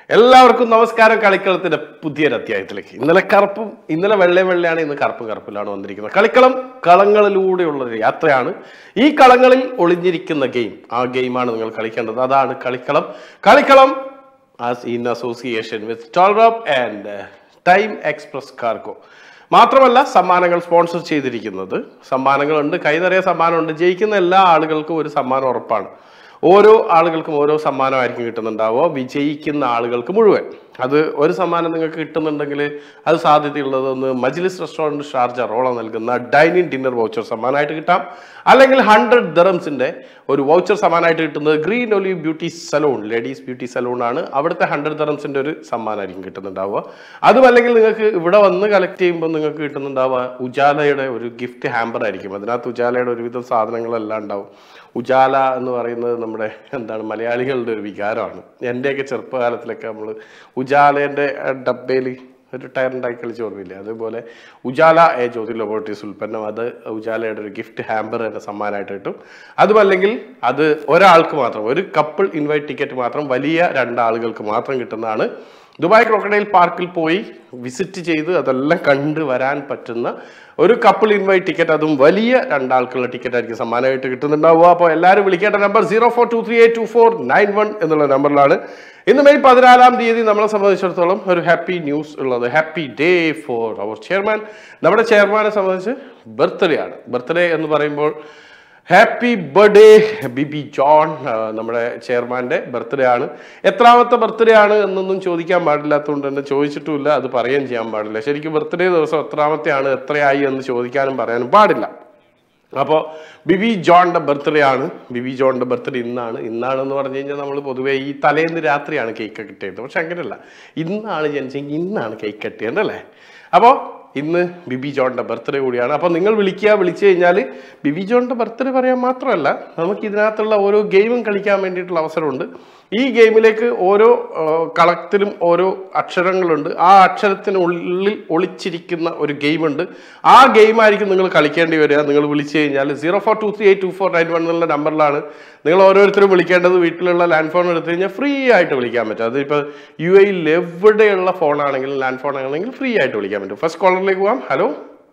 എല്ലാവർക്കും നമസ്കാരം. കളിക്കളത്തിന്റെ പുതിയൊരു അധ്യായത്തിലേക്ക്. ഇന്നലെ വെള്ളയാണ്, ഇന്ന് കറുപ്പിലാണ് വന്നിരിക്കുന്നത്. കളങ്ങളിലൂടെയുള്ള ഒരു യാത്രയാണ്. ഈ കളങ്ങളിൽ ഒളിഞ്ഞിരിക്കുന്ന ഗെയിം, ആ ഗെയിമാണ് നിങ്ങൾ കളിക്കേണ്ടത്. അതാണ് കളിക്കളം ആസ് ഇൻ അസോസിയേഷൻ വിത്ത് ടോൾറോപ്പ് ആൻഡ് ടൈം എക്സ്പ്രസ് കാർഗോ. മാത്രമല്ല സമ്മാനങ്ങൾ സ്പോൺസർ ചെയ്തിരിക്കുന്നത്. സമ്മാനങ്ങളുണ്ട്, കൈനിറയ സമ്മാനമുണ്ട്. ജയിക്കുന്ന എല്ലാ ആളുകൾക്കും ഒരു സമ്മാനം ഉറപ്പാണ്. ഓരോ ആളുകൾക്കും ഓരോ സമ്മാനമായിരിക്കും കിട്ടുന്നുണ്ടാവുക. വിജയിക്കുന്ന ആളുകൾക്ക് മുഴുവൻ. അത് ഒരു സമ്മാനം നിങ്ങൾക്ക് കിട്ടുന്നുണ്ടെങ്കിൽ അത് സാധ്യതയുള്ളത് ഒന്ന് മജ്ലിസ് റെസ്റ്റോറൻറ്റ് ഷാർജ റോള നൽകുന്ന ഡൈനിങ് ഡിന്നർ വൗച്ചർ സമ്മാനമായിട്ട് കിട്ടാം. അല്ലെങ്കിൽ 100 ദിർഹംസിന്റെ ഒരു വൗച്ചർ സമ്മാനമായിട്ട് കിട്ടുന്നത് green olive beauty salon, ladies beauty salon ആണ്. അവിടുത്തെ 100 ദിർഹംസിന്റെ ഒരു സമ്മാനമായിരിക്കും കിട്ടുന്നുണ്ടാവുക. അതുമല്ലെങ്കിൽ നിങ്ങൾക്ക് ഇവിടെ വന്ന് കളക്ട് ചെയ്യുമ്പോൾ നിങ്ങൾക്ക് കിട്ടുന്നുണ്ടാവുക ഉജാലയുടെ ഒരു ഗിഫ്റ്റ് ഹാമ്പർ ആയിരിക്കും. അതിനകത്ത് ഉജാലയുടെ ഒരുവിധം സാധനങ്ങളെല്ലാം ഉണ്ടാവും. ഉജാല എന്ന് പറയുന്നത് നമ്മുടെ മലയാളികളുടെ ഒരു വികാരമാണ്. എൻ്റെയൊക്കെ ചെറുപ്പകാലത്തിലൊക്കെ നമ്മൾ ഉജാലേൻ്റെ ഡബ്ബയിൽ ഒരു ടയറുണ്ടാക്കി കളിച്ച് ഓർമ്മയില്ലേ, അതുപോലെ ഉജാല ജ്യോതി ലബോറട്ടറീസ് ഉൽപ്പന്നം, അത് ഉജാലയുടെ ഒരു ഗിഫ്റ്റ് ഹാമ്പർ എന്നെ സമ്മാനമായിട്ട് കിട്ടും. അതുമല്ലെങ്കിൽ അത് ഒരാൾക്ക് മാത്രം, ഒരു കപ്പിൾ ഇൻവൈറ്റ് ടിക്കറ്റ് മാത്രം വലിയ 2 ആളുകൾക്ക് മാത്രം കിട്ടുന്നതാണ്. ദുബായ് ക്രോക്കഡൈൽ പാർക്കിൽ പോയി വിസിറ്റ് ചെയ്ത് അതെല്ലാം കണ്ട് വരാൻ പറ്റുന്ന ഒരു കപ്പിൾ ഇൻവൈറ്റ് ടിക്കറ്റ്, അതും വലിയ 2 ആൾക്കുള്ള ടിക്കറ്റ് ആയിരിക്കും സമ്മാനമായിട്ട് കിട്ടുന്നുണ്ടാവുക. അപ്പോൾ എല്ലാവരും വിളിക്കേണ്ട നമ്പർ 0423824991 എന്നുള്ള നമ്പറിലാണ്. ഇന്ന് മെയ് 14-ാം തീയതി നമ്മളെ സംബന്ധിച്ചിടത്തോളം ഒരു ഹാപ്പി ന്യൂസ് ഉള്ളത്. Happy day for our chairman. നമ്മുടെ ചെയർമാനെ സംബന്ധിച്ച് ബർത്ത്ഡേ ആണ്. ബർത്ത്ഡേ എന്ന് പറയുമ്പോൾ ഹാപ്പി ബർത്ത്ഡേ ബിബി ജോൺ. നമ്മുടെ ചെയർമാൻ്റെ ബർത്ത്ഡേ ആണ്. എത്രാമത്തെ ബർത്ത്ഡേ ആണ് എന്നൊന്നും ചോദിക്കാൻ പാടില്ലാത്തതുകൊണ്ട് തന്നെ ചോദിച്ചിട്ടുമില്ല, അത് പറയുകയും ചെയ്യാൻ പാടില്ല. ശരിക്കും ബർത്ത്ഡേ ദിവസം എത്രാമത്തെ ആണ്, എത്രയായി എന്ന് ചോദിക്കാനും പറയാനും പാടില്ല. അപ്പോൾ ബിബി ജോണിൻ്റെ ബർത്ത്ഡേ ആണ്. ബിബി ജോണിൻ്റെ ബർത്ത്ഡേ ഇന്നാണെന്ന് പറഞ്ഞു കഴിഞ്ഞാൽ നമ്മൾ പൊതുവേ ഈ തലേന്ന് രാത്രിയാണ് കേക്ക് കിട്ടിയത്. പക്ഷെ അങ്ങനെയല്ല, ഇന്നാണ് ജനിച്ചെങ്കിൽ ഇന്നാണ് കേക്ക് കിട്ടിയതല്ലേ. അപ്പോൾ ഇന്ന് ബിബി ജോണിൻ്റെ ബർത്ത്ഡേ കൂടിയാണ്. അപ്പോൾ നിങ്ങൾ വിളിച്ചു കഴിഞ്ഞാൽ ബിബി ജോണിൻ്റെ ബർത്ത്ഡേ പറയാൻ മാത്രമല്ല, നമുക്ക് ഇതിനകത്തുള്ള ഓരോ ഗെയിമും കളിക്കാൻ വേണ്ടിയിട്ടുള്ള അവസരമുണ്ട്. ഈ ഗെയിമിലേക്ക് ഓരോ കളത്തിലും ഓരോ അക്ഷരങ്ങളുണ്ട്. ആ അക്ഷരത്തിനുള്ളിൽ ഒളിച്ചിരിക്കുന്ന ഒരു ഗെയിമുണ്ട്. ആ ഗെയിമായിരിക്കും നിങ്ങൾ കളിക്കേണ്ടി വരിക. നിങ്ങൾ വിളിച്ചു കഴിഞ്ഞാൽ 0423824991 എന്നുള്ള നമ്പറിലാണ് നിങ്ങൾ ഓരോരുത്തരും വിളിക്കേണ്ടത്. വീട്ടിലുള്ള ലാൻഡ് ഫോൺ എടുത്തു കഴിഞ്ഞാൽ ഫ്രീ ആയിട്ട് വിളിക്കാൻ പറ്റും. അതിപ്പോൾ UAE എവിടെയുള്ള ഫോണാണെങ്കിലും ലാൻഡ് ഫോൺ ആണെങ്കിൽ ഫ്രീ ആയിട്ട് വിളിക്കാൻ പറ്റും. ഫസ്റ്റ് കോളറിലേക്ക് പോകാം. ഹലോ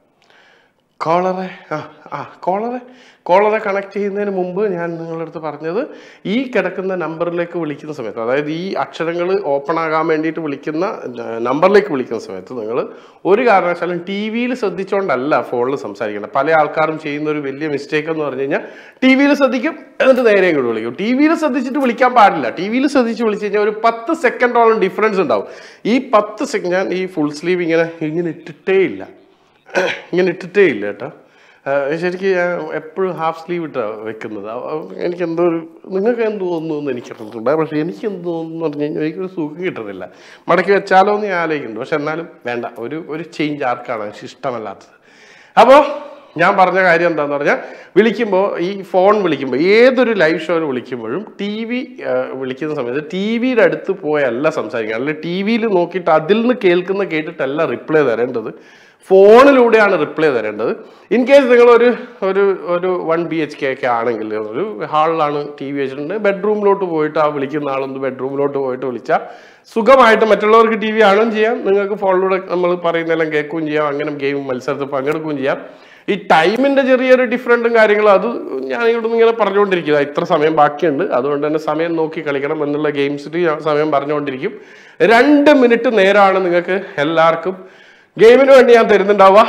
കോളറെ കണക്ട് ചെയ്യുന്നതിന് മുമ്പ് ഞാൻ നിങ്ങളുടെ അടുത്ത് പറഞ്ഞത്, ഈ കിടക്കുന്ന നമ്പറിലേക്ക് വിളിക്കുന്ന സമയത്ത്, അതായത് ഈ അക്ഷരങ്ങൾ ഓപ്പൺ ആകാൻ വേണ്ടിയിട്ട് വിളിക്കുന്ന നമ്പറിലേക്ക് വിളിക്കുന്ന സമയത്ത് നിങ്ങൾ ഒരു കാരണവശാലും TV-യിൽ ശ്രദ്ധിച്ചുകൊണ്ടല്ല ഫോണിൽ സംസാരിക്കേണ്ടത്. പല ആൾക്കാരും ചെയ്യുന്ന ഒരു വലിയ മിസ്റ്റേക്ക് എന്ന് പറഞ്ഞു കഴിഞ്ഞാൽ TV-യിൽ ശ്രദ്ധിക്കും, എന്നിട്ട് നേരെ ഇങ്ങോട്ട് വിളിക്കും. TV-യിൽ ശ്രദ്ധിച്ചിട്ട് വിളിക്കാൻ പാടില്ല. TV-യിൽ ശ്രദ്ധിച്ച് വിളിച്ചു കഴിഞ്ഞാൽ ഒരു 10 സെക്കൻഡോളം ഡിഫറൻസ് ഉണ്ടാവും. ഈ 10 സെക്കൻഡ് ഞാൻ ഈ ഫുൾ സ്ലീവ് ഇങ്ങനെ ഇട്ടിട്ടേ ഇല്ല കേട്ടോ. ശരിക്കും ഞാൻ എപ്പോഴും ഹാഫ് സ്ലീവ് ഇട്ടാണ് വെക്കുന്നത്. എനിക്കെന്തോ നിങ്ങൾക്ക് എന്ത് തോന്നുന്നു എന്ന് എനിക്കറിഞ്ഞിട്ടുണ്ട്. പക്ഷേ എനിക്കെന്ത് തോന്നുന്നു എന്ന് പറഞ്ഞു കഴിഞ്ഞാൽ എനിക്കൊരു സുഖം കിട്ടുന്നില്ല. മടക്കി വെച്ചാലോ എന്ന് ഞാൻ ആലോചിക്കുന്നുണ്ട്. പക്ഷെ എന്നാലും വേണ്ട, ഒരു ചേഞ്ച് ആർക്കാണ് ഇഷ്ടമല്ലാത്തത്. അപ്പോൾ ഞാൻ പറഞ്ഞ കാര്യം എന്താണെന്ന് പറഞ്ഞാൽ, വിളിക്കുമ്പോൾ ഈ ഫോൺ വിളിക്കുമ്പോൾ ഏതൊരു ലൈവ് ഷോയിൽ വിളിക്കുമ്പോഴും TV വിളിക്കുന്ന സമയത്ത് TV-യുടെ അടുത്ത് പോയല്ല സംസാരിക്കുക. അല്ലെങ്കിൽ TV-യിൽ നോക്കിയിട്ട് അതിൽ നിന്ന് കേട്ടിട്ടല്ല റിപ്ലൈ തരേണ്ടത്. ഫോണിലൂടെയാണ് റിപ്ലൈ തരേണ്ടത്. ഇൻ കേസ് നിങ്ങൾ ഒരു 1 BHK ഒക്കെ ആണെങ്കിൽ ഒരു ഹാളിലാണ് TV വെച്ചിട്ടുണ്ട്, ബെഡ്റൂമിലോട്ട് പോയിട്ട് ആ വിളിക്കുന്ന ആളൊന്ന് ബെഡ്റൂമിലോട്ട് പോയിട്ട് വിളിച്ചാൽ സുഖമായിട്ട് മറ്റുള്ളവർക്ക് TV കാണുകയും ചെയ്യാം, നിങ്ങൾക്ക് ഫോണിലൂടെ നമ്മൾ പറയുന്നതെല്ലാം കേൾക്കുകയും ചെയ്യാം, അങ്ങനെ ഗെയിം മത്സരത്തിൽ പങ്കെടുക്കുകയും ചെയ്യാം. ഈ ടൈമിൻ്റെ ചെറിയൊരു ഡിഫറൻറ്റും കാര്യങ്ങളും അത് ഞാൻ ഇവിടുന്ന് ഇങ്ങനെ പറഞ്ഞുകൊണ്ടിരിക്കുക. ഇത്ര സമയം ബാക്കിയുണ്ട്, അതുകൊണ്ട് തന്നെ സമയം നോക്കി കളിക്കണം എന്നുള്ള ഗെയിംസിൽ സമയം പറഞ്ഞുകൊണ്ടിരിക്കും. 2 മിനിറ്റ് നേരമാണ് നിങ്ങൾക്ക് എല്ലാവർക്കും ഗെയിമിന് വേണ്ടി ഞാൻ തരുന്നുണ്ടാവുക.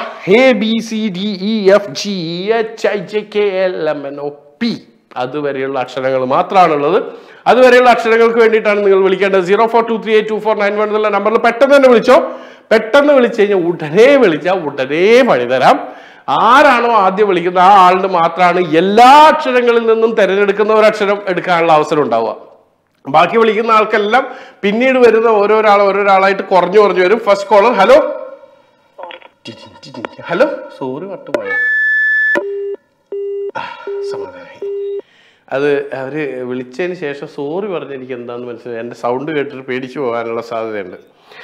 ABCDEFGHIJKLMNOP അതുവരെയുള്ള അക്ഷരങ്ങൾ മാത്രമാണുള്ളത്. അതുവരെയുള്ള അക്ഷരങ്ങൾക്ക് വേണ്ടിയിട്ടാണ് നിങ്ങൾ വിളിക്കേണ്ടത്. 0423824991 എന്നുള്ള നമ്പറിൽ പെട്ടെന്ന് തന്നെ വിളിച്ചോ. പെട്ടെന്ന് വിളിച്ചു കഴിഞ്ഞാൽ ഉടനെ പണി തരാം. ആരാണോ ആദ്യം വിളിക്കുന്നത് ആ ആളിന് മാത്രമാണ് എല്ലാ അക്ഷരങ്ങളിൽ നിന്നും തിരഞ്ഞെടുക്കുന്ന ഒരു അക്ഷരം എടുക്കാനുള്ള അവസരം ഉണ്ടാവുക. ബാക്കി വിളിക്കുന്ന ആൾക്കെല്ലാം പിന്നീട് വരുന്ന ഓരോരാളായിട്ട് കുറഞ്ഞു വരും. First caller. ഹലോ സോറി വട്ടുപോയ സമാധാനമായി. അത് അവർ വിളിച്ചതിന് ശേഷം സോറി പറഞ്ഞ് എനിക്ക് എന്താണെന്ന് മനസ്സിലായി. എൻ്റെ സൗണ്ട് കേട്ടിട്ട് പേടിച്ചു പോകാനുള്ള സാധ്യതയുണ്ട്.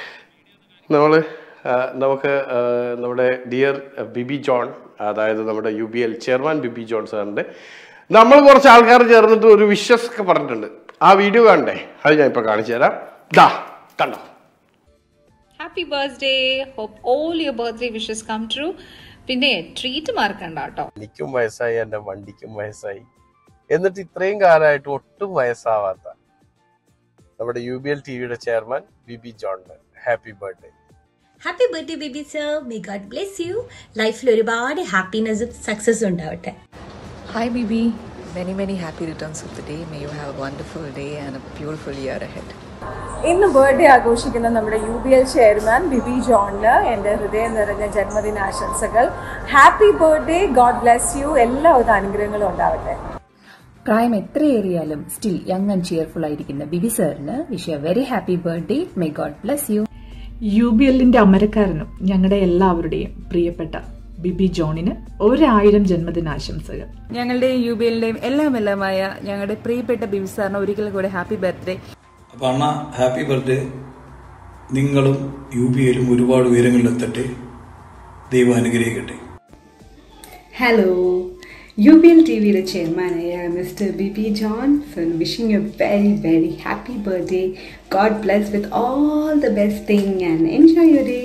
നമുക്ക് നമ്മുടെ ഡിയർ ബിബി ജോൺ, അതായത് നമ്മുടെ UBL ചെയർമാൻ ബിബി ജോൺ സാറിൻ്റെ നമ്മൾ കുറച്ച് ആൾക്കാർ ചേർന്നിട്ട് ഒരു വിഷസ് ഒക്കെ പറഞ്ഞിട്ടുണ്ട്. ആ വീഡിയോ കാണണ്ടേ? അത് ഞാൻ ഇപ്പോൾ കാണിച്ചു തരാം. കണ്ടോ. Happy birthday. Hope all your birthday wishes come true. പിന്നെ ട്രീറ്റ് മറക്കണ്ട കേട്ടോ. എനിക്കും വയസ്സായി, എന്റെ വണ്ടിക്കും വയസ്സായി, എന്നിട്ട് ഇത്രയും കാലമായിട്ട് ഒട്ടും വയസ്സാവാത്ത നമ്മുടെ UBL TVയുടെ ചെയർമാൻ ബിബി ജോണിന് happy birthday. Happy birthday Baby sir. May God bless you. ലൈഫിൽ ഒരുപാട് ഹാപ്പിനെസ്സും സക്സസും ഉണ്ടാവട്ടെ. Hi Biby. many happy returns of the day. May you have a wonderful day and a beautiful year ahead. ഇന്ന് ബർത്ത്ഡേ ആഘോഷിക്കുന്ന നമ്മുടെ UBL ചെയർമാൻ ബിബി ജോണിന് എൻ്റെ ഹൃദയം നിറഞ്ഞ ജന്മദിനാശംസകൾ. Happy birthday. God bless you. എല്ലാവിധ അനുഗ്രഹങ്ങളും ഉണ്ടാവട്ടെ. പ്രായം എത്രയേറിയാലും സ്റ്റിൽ യങ് ആൻഡ് ചിയർഫുൾ ആയിരിക്കുന്ന ബിബി സാറിന് wish a very happy birthday. May God bless you. UBLന്റെ അമരക്കാരനും ഞങ്ങളുടെ എല്ലാവരുടെയും പ്രിയപ്പെട്ട ബിബി ജോണിന് 1000 ജന്മദിനാശംസകൾ. ഞങ്ങളുടെ UBLന്റെയും എല്ലാമായ ഞങ്ങളുടെ പ്രിയപ്പെട്ട ബിബി സാറിന് ഒരിക്കൽ കൂടെ ഹാപ്പി ബർത്ത്ഡേ. അപ്പൊ അണ്ണ ഹാപ്പി ബർത്ത്ഡേ. നിങ്ങളും UBLും ഒരുപാട് ഉയരങ്ങളിലെത്തട്ടെ. ദൈവം അനുഗ്രഹിക്കട്ടെ. ഹലോ, UBL TVയുടെ ചെയർമാനായ mister Biby Johnson wishing you very happy birthday. God bless with all the best thing and enjoy your day.